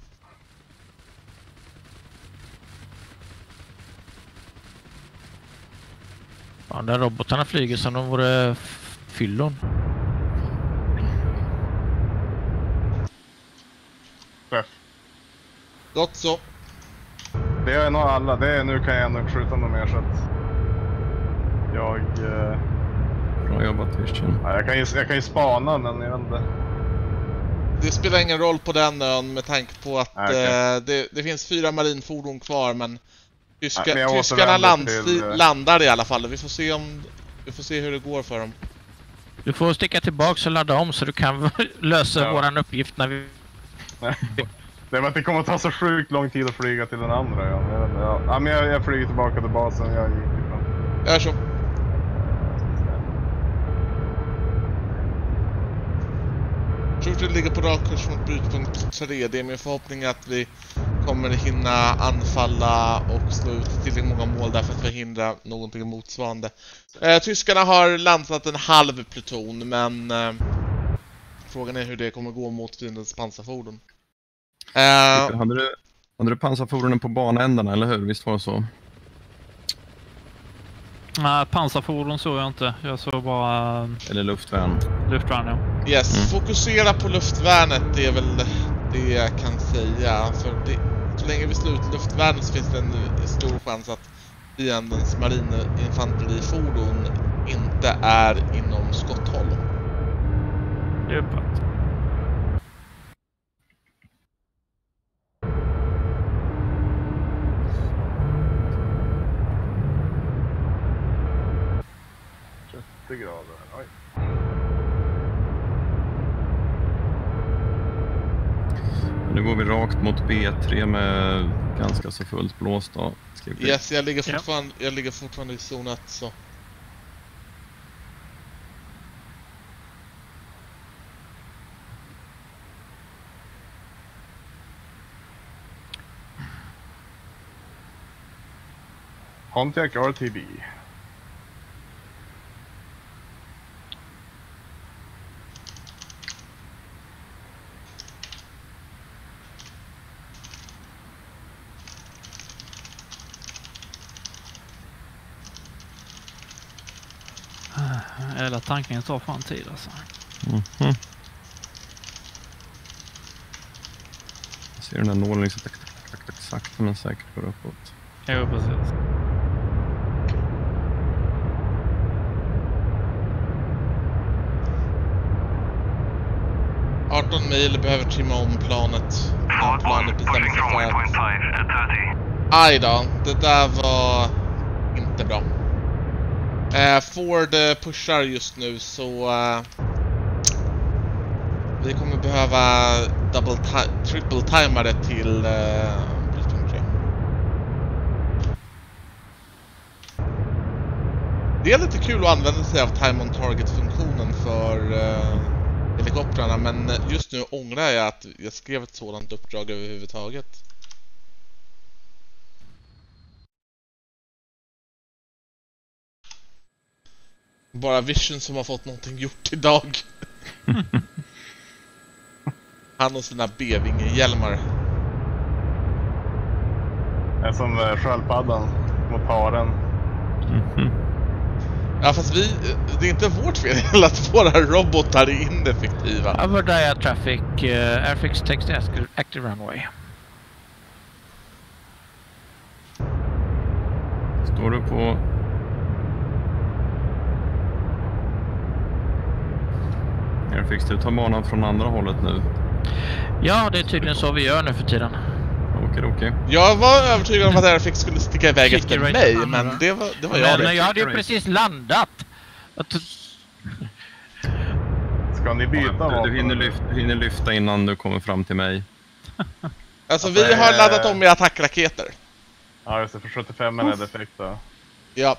Speaker 2: Ja, där robotarna flyger som de vore fyllon.
Speaker 6: Träff.
Speaker 1: Gott så.
Speaker 6: Det är nog alla. Nu kan jag ändå skjuta någon mer så att...
Speaker 3: Bra jobbat, Vision.
Speaker 6: Ja, jag kan ju spana den, jag vet inte.
Speaker 1: Det spelar ingen roll på den ön med tanke på att det finns 4 marinfordon kvar, men tyskarna landar i alla fall. Vi får se hur det går för dem.
Speaker 2: Du får sticka tillbaka och ladda om så du kan lösa våran uppgift när vi...
Speaker 6: Det är att det kommer att ta så sjukt lång tid att flyga till den andra. Ja, men jag flyger tillbaka till basen. Jag gick ifrån.
Speaker 1: Gör så. Shooter ligger på rak kurs mot brytpunkt 3. Det är min förhoppning att vi kommer hinna anfalla och slå ut tillräckligt många mål där för att förhindra någonting motsvarande. Tyskarna har landat en halv pluton, men frågan är hur det kommer gå mot fiendens pansarfordon.
Speaker 3: Hade du pansarfordonen på banändarna, eller hur? Visst var det så?
Speaker 4: Nej, pansarfordon såg jag inte. Jag såg bara...
Speaker 3: Eller luftvärn.
Speaker 4: Luftvärn, ja.
Speaker 1: Yes, fokusera på luftvärnet, det är väl det jag kan säga. För så länge vi slår ut luftvärnet så finns det en stor chans att fiendens marininfanterifordon inte är inom skotthåll.
Speaker 4: Det är uppåt.
Speaker 6: Grader. Oj.
Speaker 3: Nu går vi rakt mot B3 med ganska så fullt blåst då.
Speaker 1: Yes, jag ligger fortfarande i zon 1 så.
Speaker 6: Pontiac RTB.
Speaker 4: Eller tanken tar fan tid alltså.
Speaker 3: Jag ser den här nålen liksom sakta men säkert går uppåt.
Speaker 4: Jo, precis.
Speaker 1: Mil behöver trimma om planet. Planet bestämmer sig för att... Aj då, det där var inte bra. Ford pushar just nu så vi kommer behöva triple timare till brytpunkt 3. Det är lite kul att använda sig av time on target funktionen för helikoptrarna, men just nu ångrar jag att jag skrev ett sådant uppdrag överhuvudtaget. Bara Vision som har fått någonting gjort idag. Han och sina B-vingelhjälmar.
Speaker 6: Det är som sköldpaddan mot haren.
Speaker 1: Ja, fast det är inte vårt fel att våra robotar är ineffektiva.
Speaker 2: Over dire traffic, airfix text active runway.
Speaker 3: Står du på... Airfix, du tar banan från andra hållet nu.
Speaker 2: Ja, det är tydligen så vi gör nu för tiden.
Speaker 3: Okej.
Speaker 1: Jag var övertygad om att Airfix skulle sticka iväg efter mig, men det var jag.
Speaker 2: Men jag hade ju precis landat.
Speaker 6: Ska ni byta?
Speaker 3: Du hinner lyfta innan du kommer fram till mig.
Speaker 1: Alltså, vi har laddat om med attackraketer.
Speaker 6: Ja, just det, för 75 är defekt då.
Speaker 1: Ja.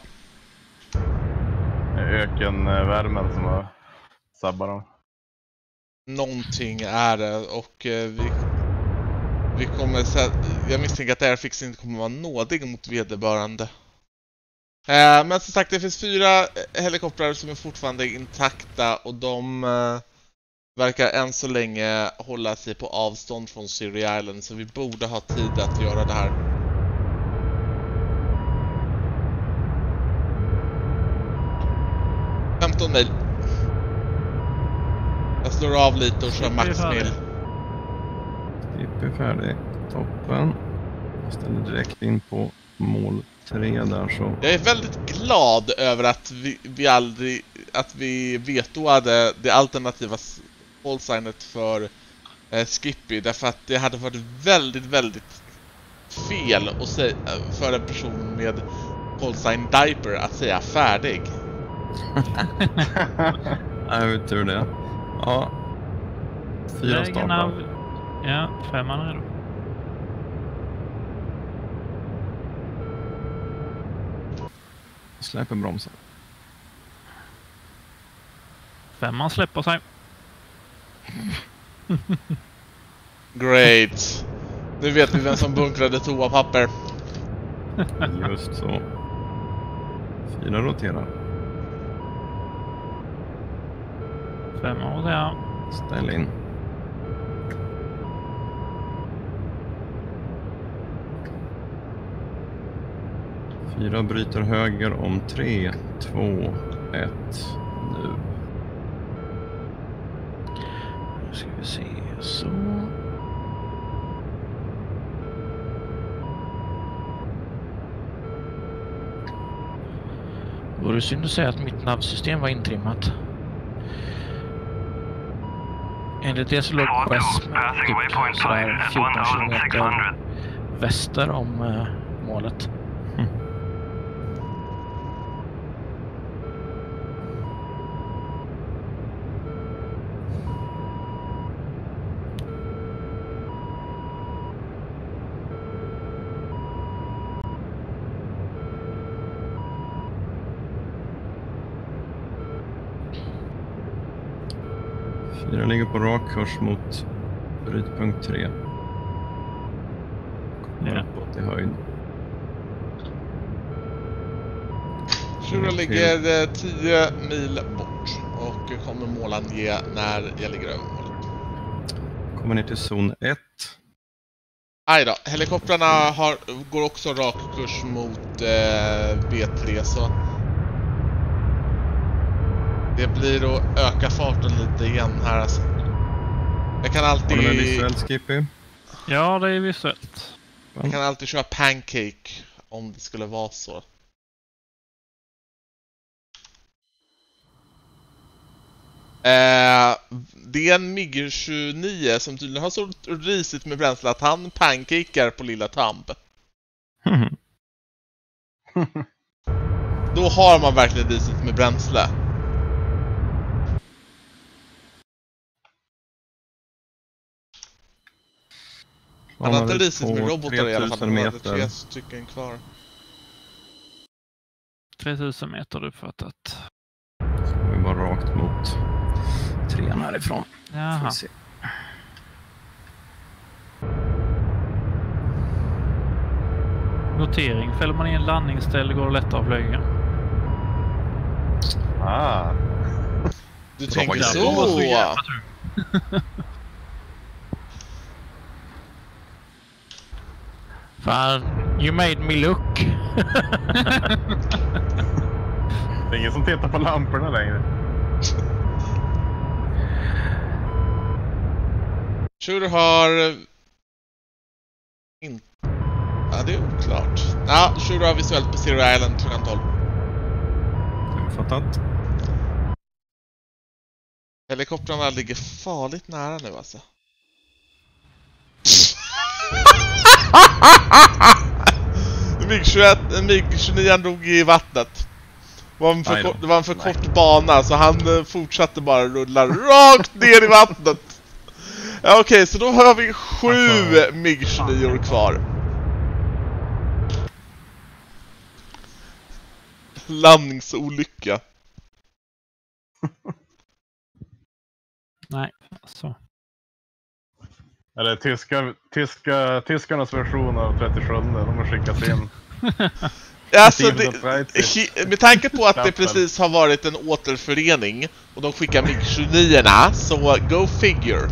Speaker 6: Ökenvärmen som har sabbat dem.
Speaker 1: Någonting är det, och vi kommer jag misstänker att Airfix inte kommer vara nådig mot vederbörande. Men som sagt, det finns 4 helikoptrar som är fortfarande intakta och de verkar än så länge hålla sig på avstånd från Syria Island, så vi borde ha tid att göra det här. — 15 mil. Jag slår av lite och kör maxmil.
Speaker 3: Skip är färdig. Toppen. Jag ställer direkt in på mål 3 där så.
Speaker 1: Jag är väldigt glad över att vi vetoade det alternativa callsignet för Skippy, därför att det hade varit väldigt fel att säga, för en person med callsign Diaper att säga färdig.
Speaker 3: Jag vet hur det är. Ja. 4 startar.
Speaker 4: Ja, 5 är det.
Speaker 3: Släpper bromsen.
Speaker 4: 5 släpper sig.
Speaker 1: Great. Nu vet vi vem som bunkrade toapapper.
Speaker 3: Just så. 4 roterar.
Speaker 4: 5 roterar.
Speaker 3: Ställ in. Fyra bryter höger om 3, 2, 1. Nu.
Speaker 2: Nu ska vi se så. Vore det synd att säga att mitt navsystem var intrimmat. Enligt det så låg West typ sådär 14 kilometer väster om målet.
Speaker 3: Fyra ligger på rak kurs mot brytpunkt 3. Kommer uppåt i höjd.
Speaker 1: Shura ligger 10 mil bort och kommer målange när jag ligger över målet.
Speaker 3: Kommer ner till zon 1.
Speaker 1: Aj då, helikoptrarna går också rak kurs mot B3, så det blir att öka farten lite igen här alltså. Jag kan alltid...
Speaker 3: Har du med visuellt, Skippy?
Speaker 4: Ja, det är visuellt.
Speaker 1: Jag kan alltid köra pancake om det skulle vara så. Det är en MiG-29 som tydligen har så risigt med bränsle att han pancakar på lilla Tamp. Då har man verkligen risigt med bränsle. Han har inte risigt med robotar i alla fall. Han hade 3 stycken kvar.
Speaker 4: 3000 meter uppfattat.
Speaker 3: Så vi bara rakt mot 3 härifrån.
Speaker 4: Jaha. Notering. Fäller man i en landningsställ går det lättare att flyga.
Speaker 6: Ah.
Speaker 1: Du tänker så!
Speaker 2: Fan, you made me look.
Speaker 6: Det är ingen som tittar på lamporna längre.
Speaker 1: Shura har... Ja, det är oklart. Ja, Shura har visuellt på Zero Island klockan 12.
Speaker 3: Fattat.
Speaker 1: Helikoptrarna ligger farligt nära nu alltså. MiG-29 dog i vattnet. Det var en för kort bana, så han fortsatte bara rulla rakt ner i vattnet. Ja, okej, så då har vi 7 MiG-29 kvar. Landningsolycka.
Speaker 4: Nej, så.
Speaker 6: Eller tyskarnas version av 37, de har skickats in.
Speaker 1: Alltså, med tanke på att det precis har varit en återförening och de skickar MiG-29:orna, så go figure.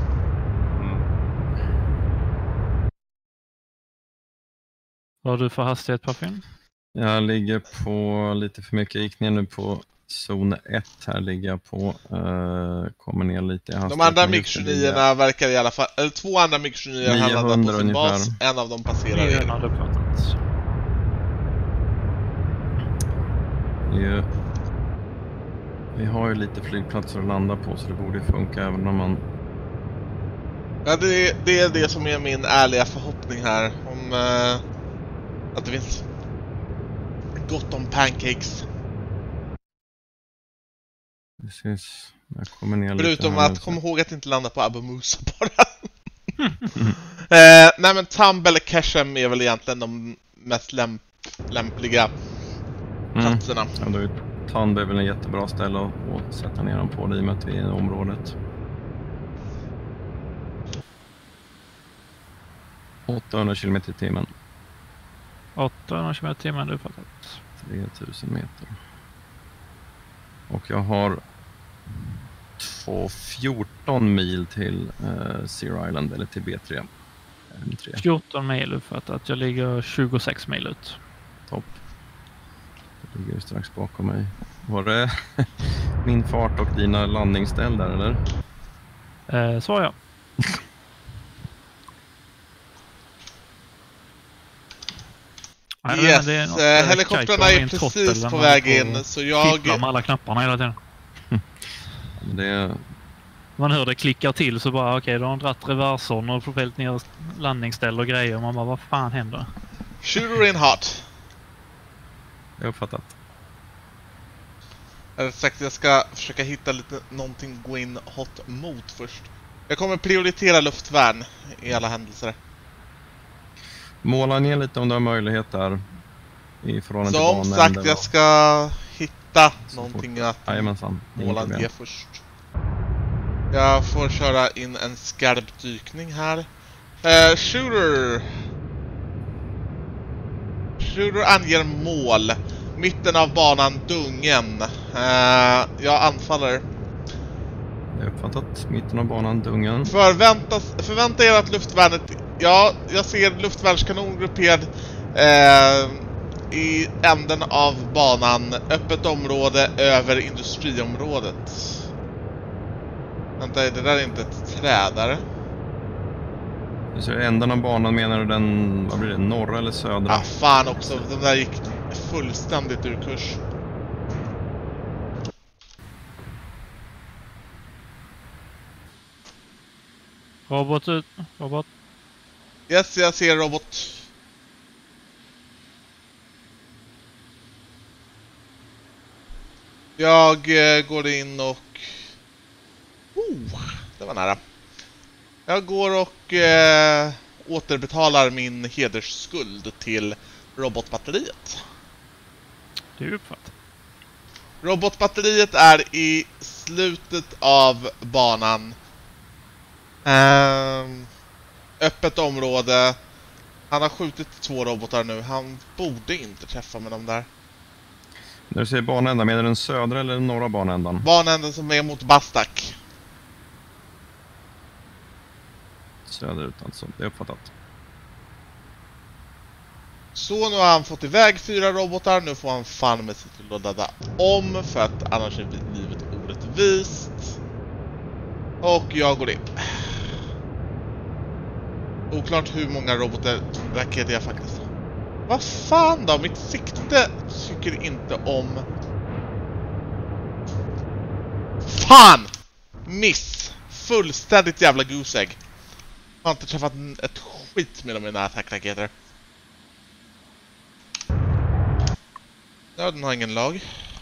Speaker 4: Vad har du för hastighet, Parfin?
Speaker 3: Jag ligger på lite för mycket. Jag gick ner nu på zon 1 här ligger jag på. Kommer ner lite i hastighet.
Speaker 1: De andra MiG-29:orna verkar i alla fall, eller 2 andra MiG-29:or har landat på sin bas. En av dem passerar in.
Speaker 3: Vi har ju lite flygplatser att landa på, så det borde funka även om man...
Speaker 1: Ja, det är det som är min ärliga förhoppning här. Om att det finns gott om pancakes.
Speaker 3: Precis. Jag kommer ner
Speaker 1: förutom
Speaker 3: lite
Speaker 1: att kom ihåg att inte landa på Abu Musa bara. Nej, men Tamb eller Keshem är väl egentligen de mest lämpliga platserna.
Speaker 3: Ja, då är Tamb är väl en jättebra ställe att sätta ner dem på, i och med att vi är i området. 800 km i timmen.
Speaker 4: 800 km i timmen, du fattat.
Speaker 3: 3000 meter. Och jag har 14 mil till Sear Island, eller till B3.
Speaker 4: 14 mil uppfattat. Jag ligger 26 mil ut.
Speaker 3: Topp. Det ligger strax bakom mig. Var det min fart och dina landningsställ där, eller?
Speaker 4: Så ja.
Speaker 1: Yes, helikoptrarna är precis på väg in, så jag...
Speaker 4: fipplar med alla knapparna hela tiden. Man hör det klickar till, så bara okej, då har de dratt reversorn och propellt ner landningsställ och grejer. Man bara, vad fan händer?
Speaker 1: Shooter in hot.
Speaker 3: Jag har uppfattat.
Speaker 1: Jag ska försöka hitta någonting gå in hot mot först. Jag kommer prioritera luftvärn i alla händelser.
Speaker 3: Måla ner lite om du har möjlighet där. I förhållande till
Speaker 1: som
Speaker 3: banan.
Speaker 1: sagt, jag ska hitta någonting att måla ner först. Jag får köra in en skarp dykning här. Shooter anger mål. Mitten av banan, Dungen. Jag anfaller.
Speaker 3: Jag har uppfattat mitten av banan, Dungen.
Speaker 1: Förvänta er att luftvärnet... Ja, jag ser luftvärnskanon grupperad i änden av banan. Öppet område över industriområdet. Vänta, det där är inte ett trädare.
Speaker 3: Så änden av banan, menar du den, vad blir det, norra eller södra?
Speaker 1: Ah, fan också, den där gick fullständigt ur kurs.
Speaker 4: Robot.
Speaker 1: Yes, jag ser robot. Jag går in och... det var nära. Jag går och återbetalar min hedersskuld till robotbatteriet.
Speaker 4: Det är uppfattat.
Speaker 1: Robotbatteriet är i slutet av banan. Öppet område. Han har skjutit 2 robotar nu. Han borde inte träffa med dem där.
Speaker 3: När du säger banändan, menar du den södra eller den norra banändan?
Speaker 1: Banändan som är mot Bastak.
Speaker 3: Söderut alltså, det är uppfattat.
Speaker 1: Så nu har han fått iväg 4 robotar. Nu får han fan med sig till att ladda om, för att annars är livet orättvist. Och jag går in. Oklart hur många robotraketer jag faktiskt har. Vad fan då? Mitt sikte tycker inte om. Fan! Miss! Fullständigt jävla goosägg. Jag har inte träffat ett skit med mina attackraketer. Ja, den har ingen lag.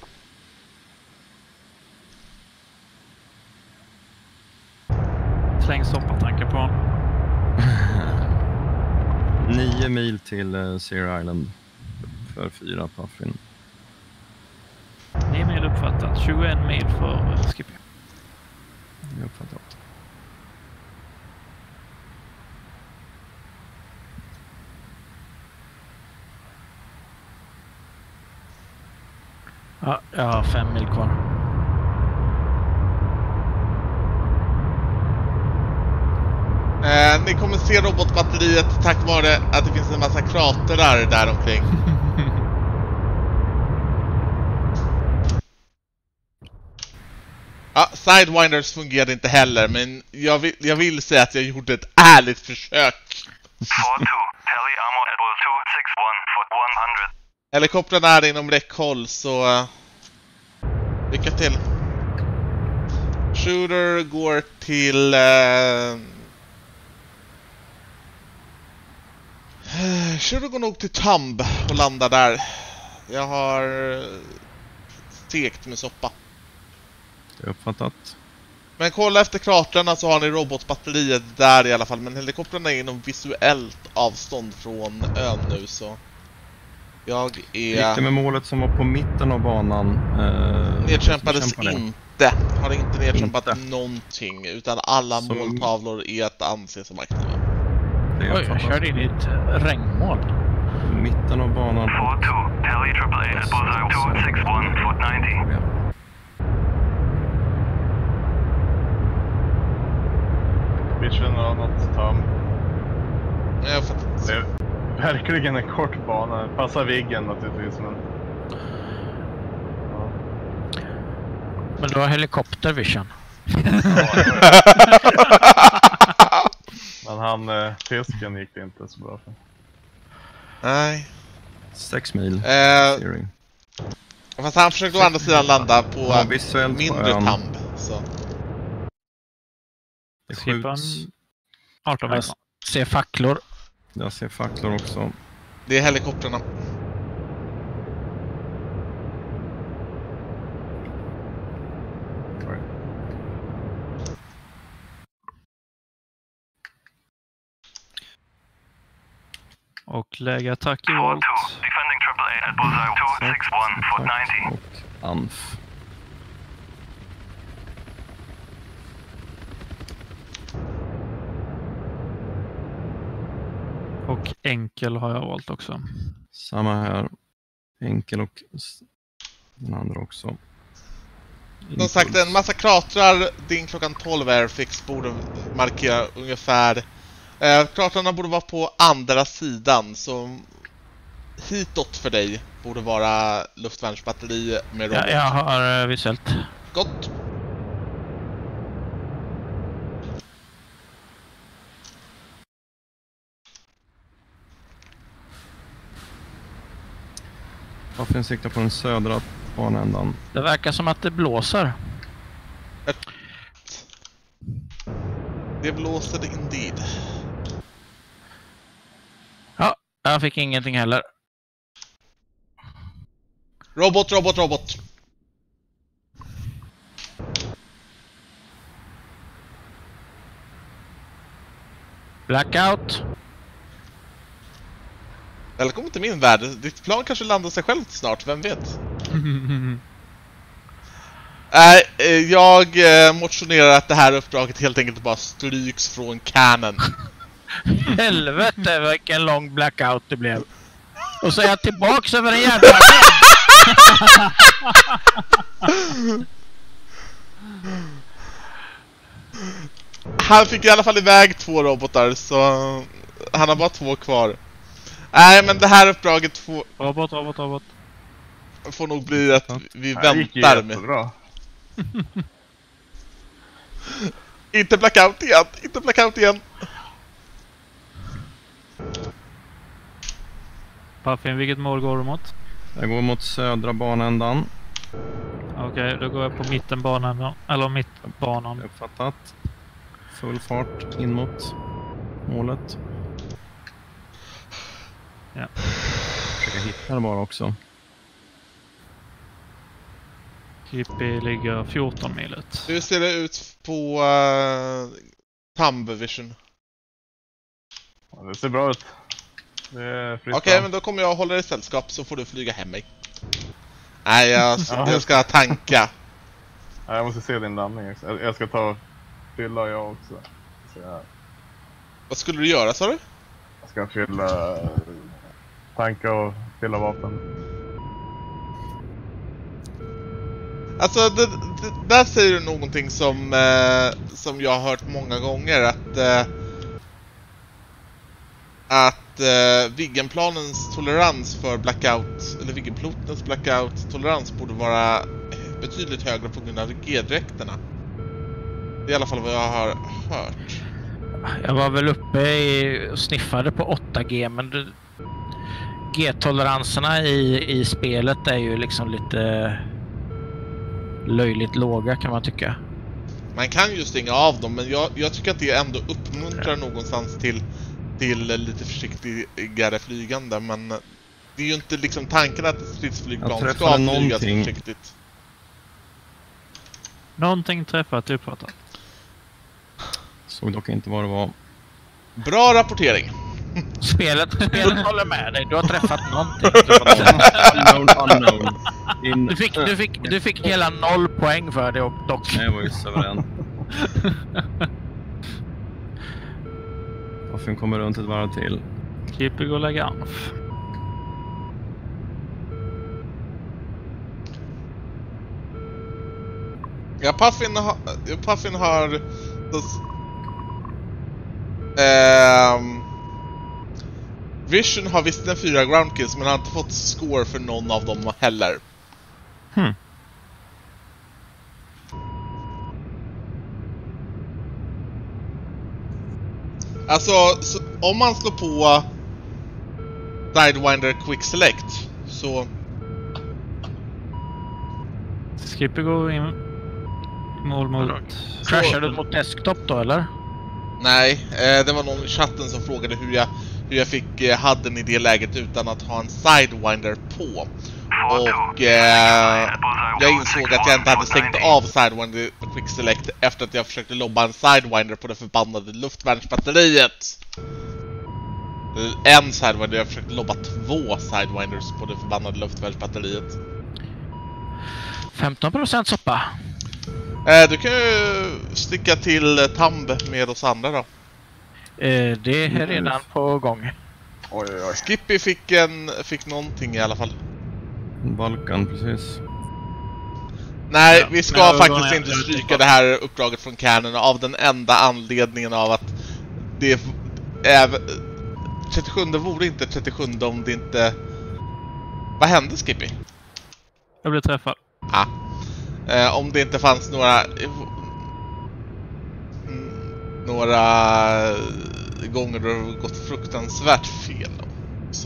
Speaker 4: Släng soppatanken på.
Speaker 3: 9 mil till Sear Island för 4 Puffin.
Speaker 4: 9 mil uppfattat. 21 mil för Skippy.
Speaker 3: Jag uppfattat.
Speaker 2: Ja, jag har 5 mil kvar.
Speaker 1: Ni kommer se robotbatteriet tack vare att det finns en massa kratrar där omkring. Ja, Sidewinders fungerade inte heller, men jag vill säga att jag gjorde ett ärligt försök.
Speaker 5: 4-2, heli ammo Edward 261 for 100.
Speaker 1: Helikoptern är inom räckhåll, så lycka till. Shooter går till Shooter går nog till Tumb och landar där. Jag har stekt med soppa.
Speaker 3: Det är uppfattat.
Speaker 1: Men kolla efter kratrarna så har ni robotbatteriet där i alla fall. Men helikoptrarna är inom visuellt avstånd från ön nu, så jag är...
Speaker 3: Gick det med målet som var på mitten av banan?
Speaker 1: Nedkämpades inte. Har inte nedkämpat någonting, utan alla måltavlor är att anse som aktiva.
Speaker 2: Oj, jag körde in i ett regnmål.
Speaker 3: Mitten av banan.
Speaker 5: 4-2, heli AAA at bullseye 261 for 90.
Speaker 6: Vision har något tam.
Speaker 1: Jag fattar inte.
Speaker 6: Det är verkligen en kort bana. Passar Viggen naturligtvis, men... Ja.
Speaker 2: Men du har helikopter vision.
Speaker 6: Men han, tysken gick det inte så bra för.
Speaker 1: Nej.
Speaker 3: 6 mil.
Speaker 1: Fast han försökte å andra sidan landa på
Speaker 3: visuellt
Speaker 1: mindre
Speaker 3: på
Speaker 1: Tumb, så...
Speaker 3: Det
Speaker 4: Skipan
Speaker 3: skjuts.
Speaker 4: 18 meter.
Speaker 2: Se facklor.
Speaker 3: Jag ser facklor också.
Speaker 1: Det är helikoptrarna.
Speaker 4: Och lägeattack i
Speaker 5: 4-2,
Speaker 4: volt.
Speaker 5: defending AAA at bullseye 261 for 90.
Speaker 3: Och ANF.
Speaker 4: Och enkel har jag valt också.
Speaker 3: Samma här. Enkel och den andra också.
Speaker 1: Som sagt, en massa kratrar. Din klockan 12 Airfix borde markera ungefär. Kratrarna borde vara på andra sidan, så hitåt för dig borde vara luftvärnsbatteri med robot.
Speaker 2: Ja, jag har visuellt.
Speaker 1: Gott.
Speaker 3: Varför siktar på den södra banändan?
Speaker 2: Det verkar som att det blåser.
Speaker 1: Det blåser det indeed.
Speaker 2: Ja, jag fick ingenting heller.
Speaker 1: Robot.
Speaker 2: Blackout.
Speaker 1: Välkommen till min värld. Ditt plan kanske landar sig själv snart, vem vet? Jag motionerar att det här uppdraget helt enkelt bara stryks från canon.
Speaker 2: Helvete vilken lång blackout det blev. Och så är jag tillbaks över en jävla
Speaker 1: Han fick i alla fall iväg 2 robotar, så han har bara 2 kvar. Nej, men det här uppdraget får nog bli att vi väntar med. Inte blackout igen.
Speaker 4: Puffin, vilket mål går du mot?
Speaker 3: Jag går mot södra banändan.
Speaker 4: Okej, då går jag på mittenbanan. Eller mittbanan.
Speaker 3: Uppfattat. Full fart in mot målet.
Speaker 4: Ja.
Speaker 3: Försöka hitta det bara också.
Speaker 4: Hippie ligger 14 milet.
Speaker 1: Hur ser det ut på Tumb Vision?
Speaker 6: Ja, det ser bra ut.
Speaker 1: Okej, men då kommer jag hålla dig i sällskap, så får du flyga hem mig. Nej, jag ska tanka.
Speaker 6: Ja, jag måste se din landning också. Jag ska ta fylla jag också. Så
Speaker 1: Vad skulle du göra, sa du?
Speaker 6: jag ska fylla tanka och fylla vapen.
Speaker 1: Alltså, där säger du någonting som jag har hört många gånger, att Viggenplanens tolerans för blackout, eller Viggenplotens blackout-tolerans borde vara betydligt högre på grund av G-dräkterna. Det är i alla fall vad jag har hört.
Speaker 2: Jag var väl uppe och sniffade på 8G, men G-toleranserna i spelet är ju liksom lite löjligt låga, kan man tycka.
Speaker 1: Man kan ju stänga av dem, men jag tycker att det ändå uppmuntrar någonstans till lite försiktigare flygande, men det är ju inte liksom tanken att ett stridsflygplan ska flyga försiktigt.
Speaker 4: Någonting träffat uppfattat.
Speaker 3: Såg dock inte vad det var.
Speaker 1: Bra rapportering.
Speaker 2: Spelet håller med dig. Du har träffat någonting.
Speaker 3: Unknown.
Speaker 2: Du fick hela 0 poäng för det dock.
Speaker 3: Nej, jag var ju suverän. Varför kommer runt ett varv till?
Speaker 4: Keep och lägga an.
Speaker 1: Ja, Puffin har Vision har visst 4 ground kills, men har inte fått score för någon av dem heller. Alltså, om man slår på Sidewinder Quick Select så
Speaker 4: Skipper går in mål mot...
Speaker 2: Crashade du mot desktop då, eller?
Speaker 1: Nej, det var någon i chatten som frågade hur jag fick hadden i det läget utan att ha en Sidewinder på. Och jag insåg att jag inte hade stängt av Sidewinder Quick Select efter att jag försökte lobba en Sidewinder på det förbannade luftvärnsbatteriet. En Sidewinder, jag försökte lobba 2 Sidewinders på det förbannade luftvärnsbatteriet.
Speaker 2: 15% soppa.
Speaker 1: Du kan ju sticka till Tamb med oss andra då.
Speaker 2: Det är redan på gång.
Speaker 6: Oj.
Speaker 1: Skippy fick någonting i alla fall.
Speaker 3: Balkan, precis.
Speaker 1: Nej,
Speaker 4: Ja,
Speaker 1: vi ska
Speaker 4: men
Speaker 1: faktiskt inte stryka det här uppdraget från Canon av den enda anledningen av att det är 37 vore inte 37 om det inte... Vad hände, Skippy?
Speaker 4: Jag blev träffad.
Speaker 1: Om det inte fanns några gånger då det har gått fruktansvärt fel också.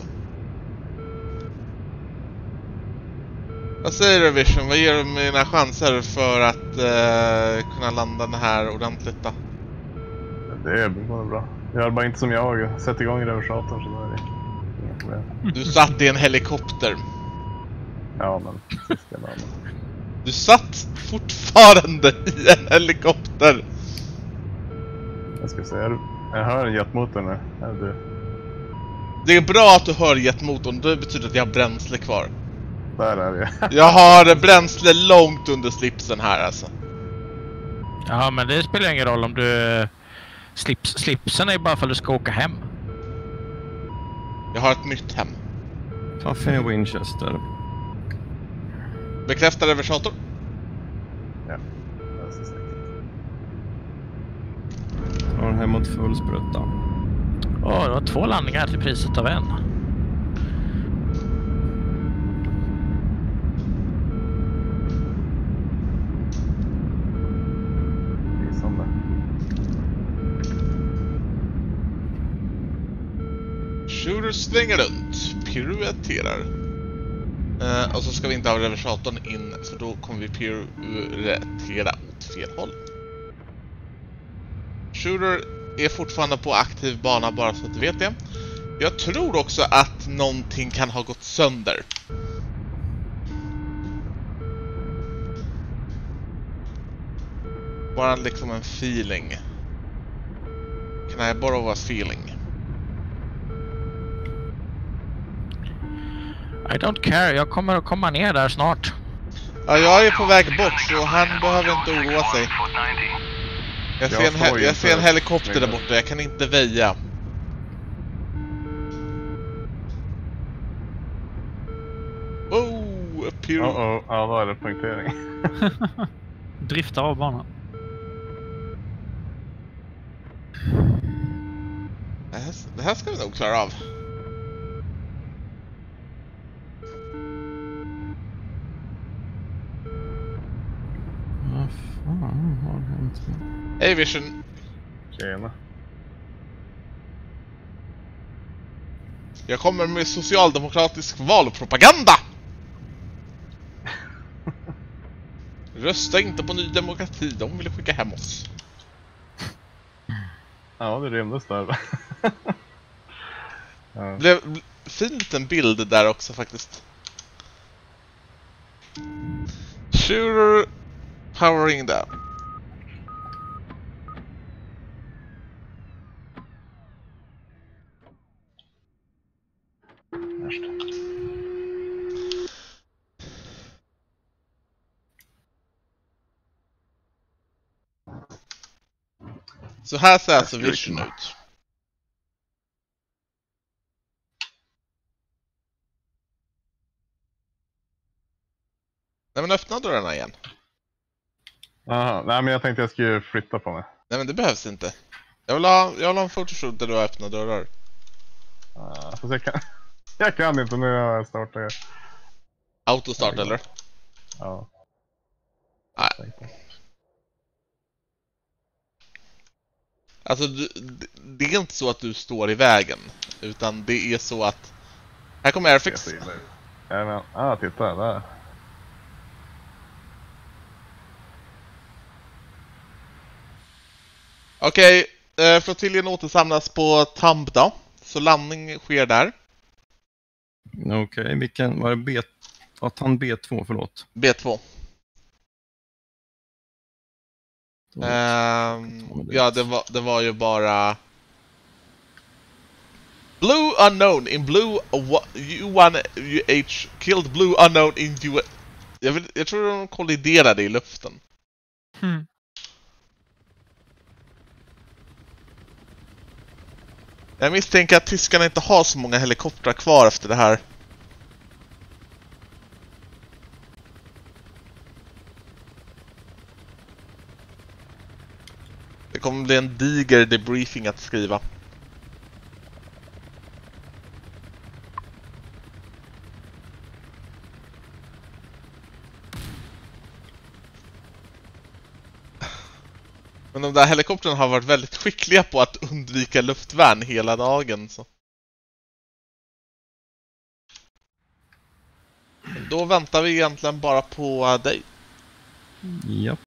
Speaker 1: Vad säger du, Vision? Vad ger du mina chanser för att kunna landa den här ordentligt då?
Speaker 6: Det går bra. Jag gör bara inte som jag. Sätt igång reversatorn så där är det inga problem.
Speaker 1: Du satt i en helikopter.
Speaker 6: Ja, men sist jag var.
Speaker 1: Du satt fortfarande i en helikopter.
Speaker 6: Jag ska säga, jag hör jetmotorn nu. Är du?
Speaker 1: Det är bra att du hör jetmotorn. Det betyder att jag har bränsle kvar.
Speaker 6: Där är det.
Speaker 1: Jag har bränsle långt under slipsen här alltså.
Speaker 2: Ja, men det spelar ingen roll om du... Slipsen är ju bara för att du ska åka hem.
Speaker 1: Jag har ett nytt hem.
Speaker 3: Puffin i Winchester.
Speaker 1: Bekräftar reversator?
Speaker 6: Ja, det är så säkert.
Speaker 3: Drar hem mot full sprutta.
Speaker 2: Det var 2 landningar till priset av en.
Speaker 6: Som det.
Speaker 1: Shooter svänger runt, piruetterar. Och så ska vi inte ha reversatorn in, för då kommer vi piruetera åt fel håll. Shooter är fortfarande på aktiv bana, bara så att du vet det. Jag tror också att någonting kan ha gått sönder. Bara liksom en feeling. Can I borrow a feeling?
Speaker 2: I don't care, jag kommer att komma ner där snart.
Speaker 1: Ja, jag är på väg bort så han behöver inte oroa sig. Jag ser en helikopter där borta, jag kan inte väja. Oh,
Speaker 6: Ja, vad är det punktering?
Speaker 4: Drifta av banan.
Speaker 1: Det här ska vi nog klara av.
Speaker 3: Vad fan har hänt?
Speaker 1: Hey Vision.
Speaker 6: Tjena.
Speaker 1: Jag kommer med socialdemokratisk valpropaganda. Rösta inte på Ny Demokrati, de vill skicka hem oss.
Speaker 6: Ja, det rymdes där. Ja.
Speaker 1: Blev fin liten bild där också faktiskt. Shooter powering down. Så här ser alltså Vision ut. Nej men öppna dörrarna igen.
Speaker 6: Aha, nej men jag tänkte jag skulle flytta på mig.
Speaker 1: Nej men det behövs inte. Jag vill ha en photoshoot där du har öppna dörrar.
Speaker 6: Fast jag kan inte, nu har jag startat.
Speaker 1: Autostart eller?
Speaker 6: Ja.
Speaker 1: Nej. Alltså det är inte så att du står i vägen. Utan det är så att här kommer Airfix.
Speaker 6: Ja men, titta där.
Speaker 1: Okej, flottiljen återsamlas på Tambda. Så landning sker där.
Speaker 3: Okej, vilken var det? Han B2, förlåt.
Speaker 1: B2. Ja, det var ju bara Blue unknown in blue U1UH killed blue unknown in U. Jag tror de kolliderade i luften. Jag misstänker att tyskarna inte har så många helikoptrar kvar efter det här. Det kommer bli en diger debriefing att skriva. Men de där helikoptrarna har varit väldigt skickliga på att undvika luftvärn hela dagen. Så. Då väntar vi egentligen bara på dig.
Speaker 3: Japp.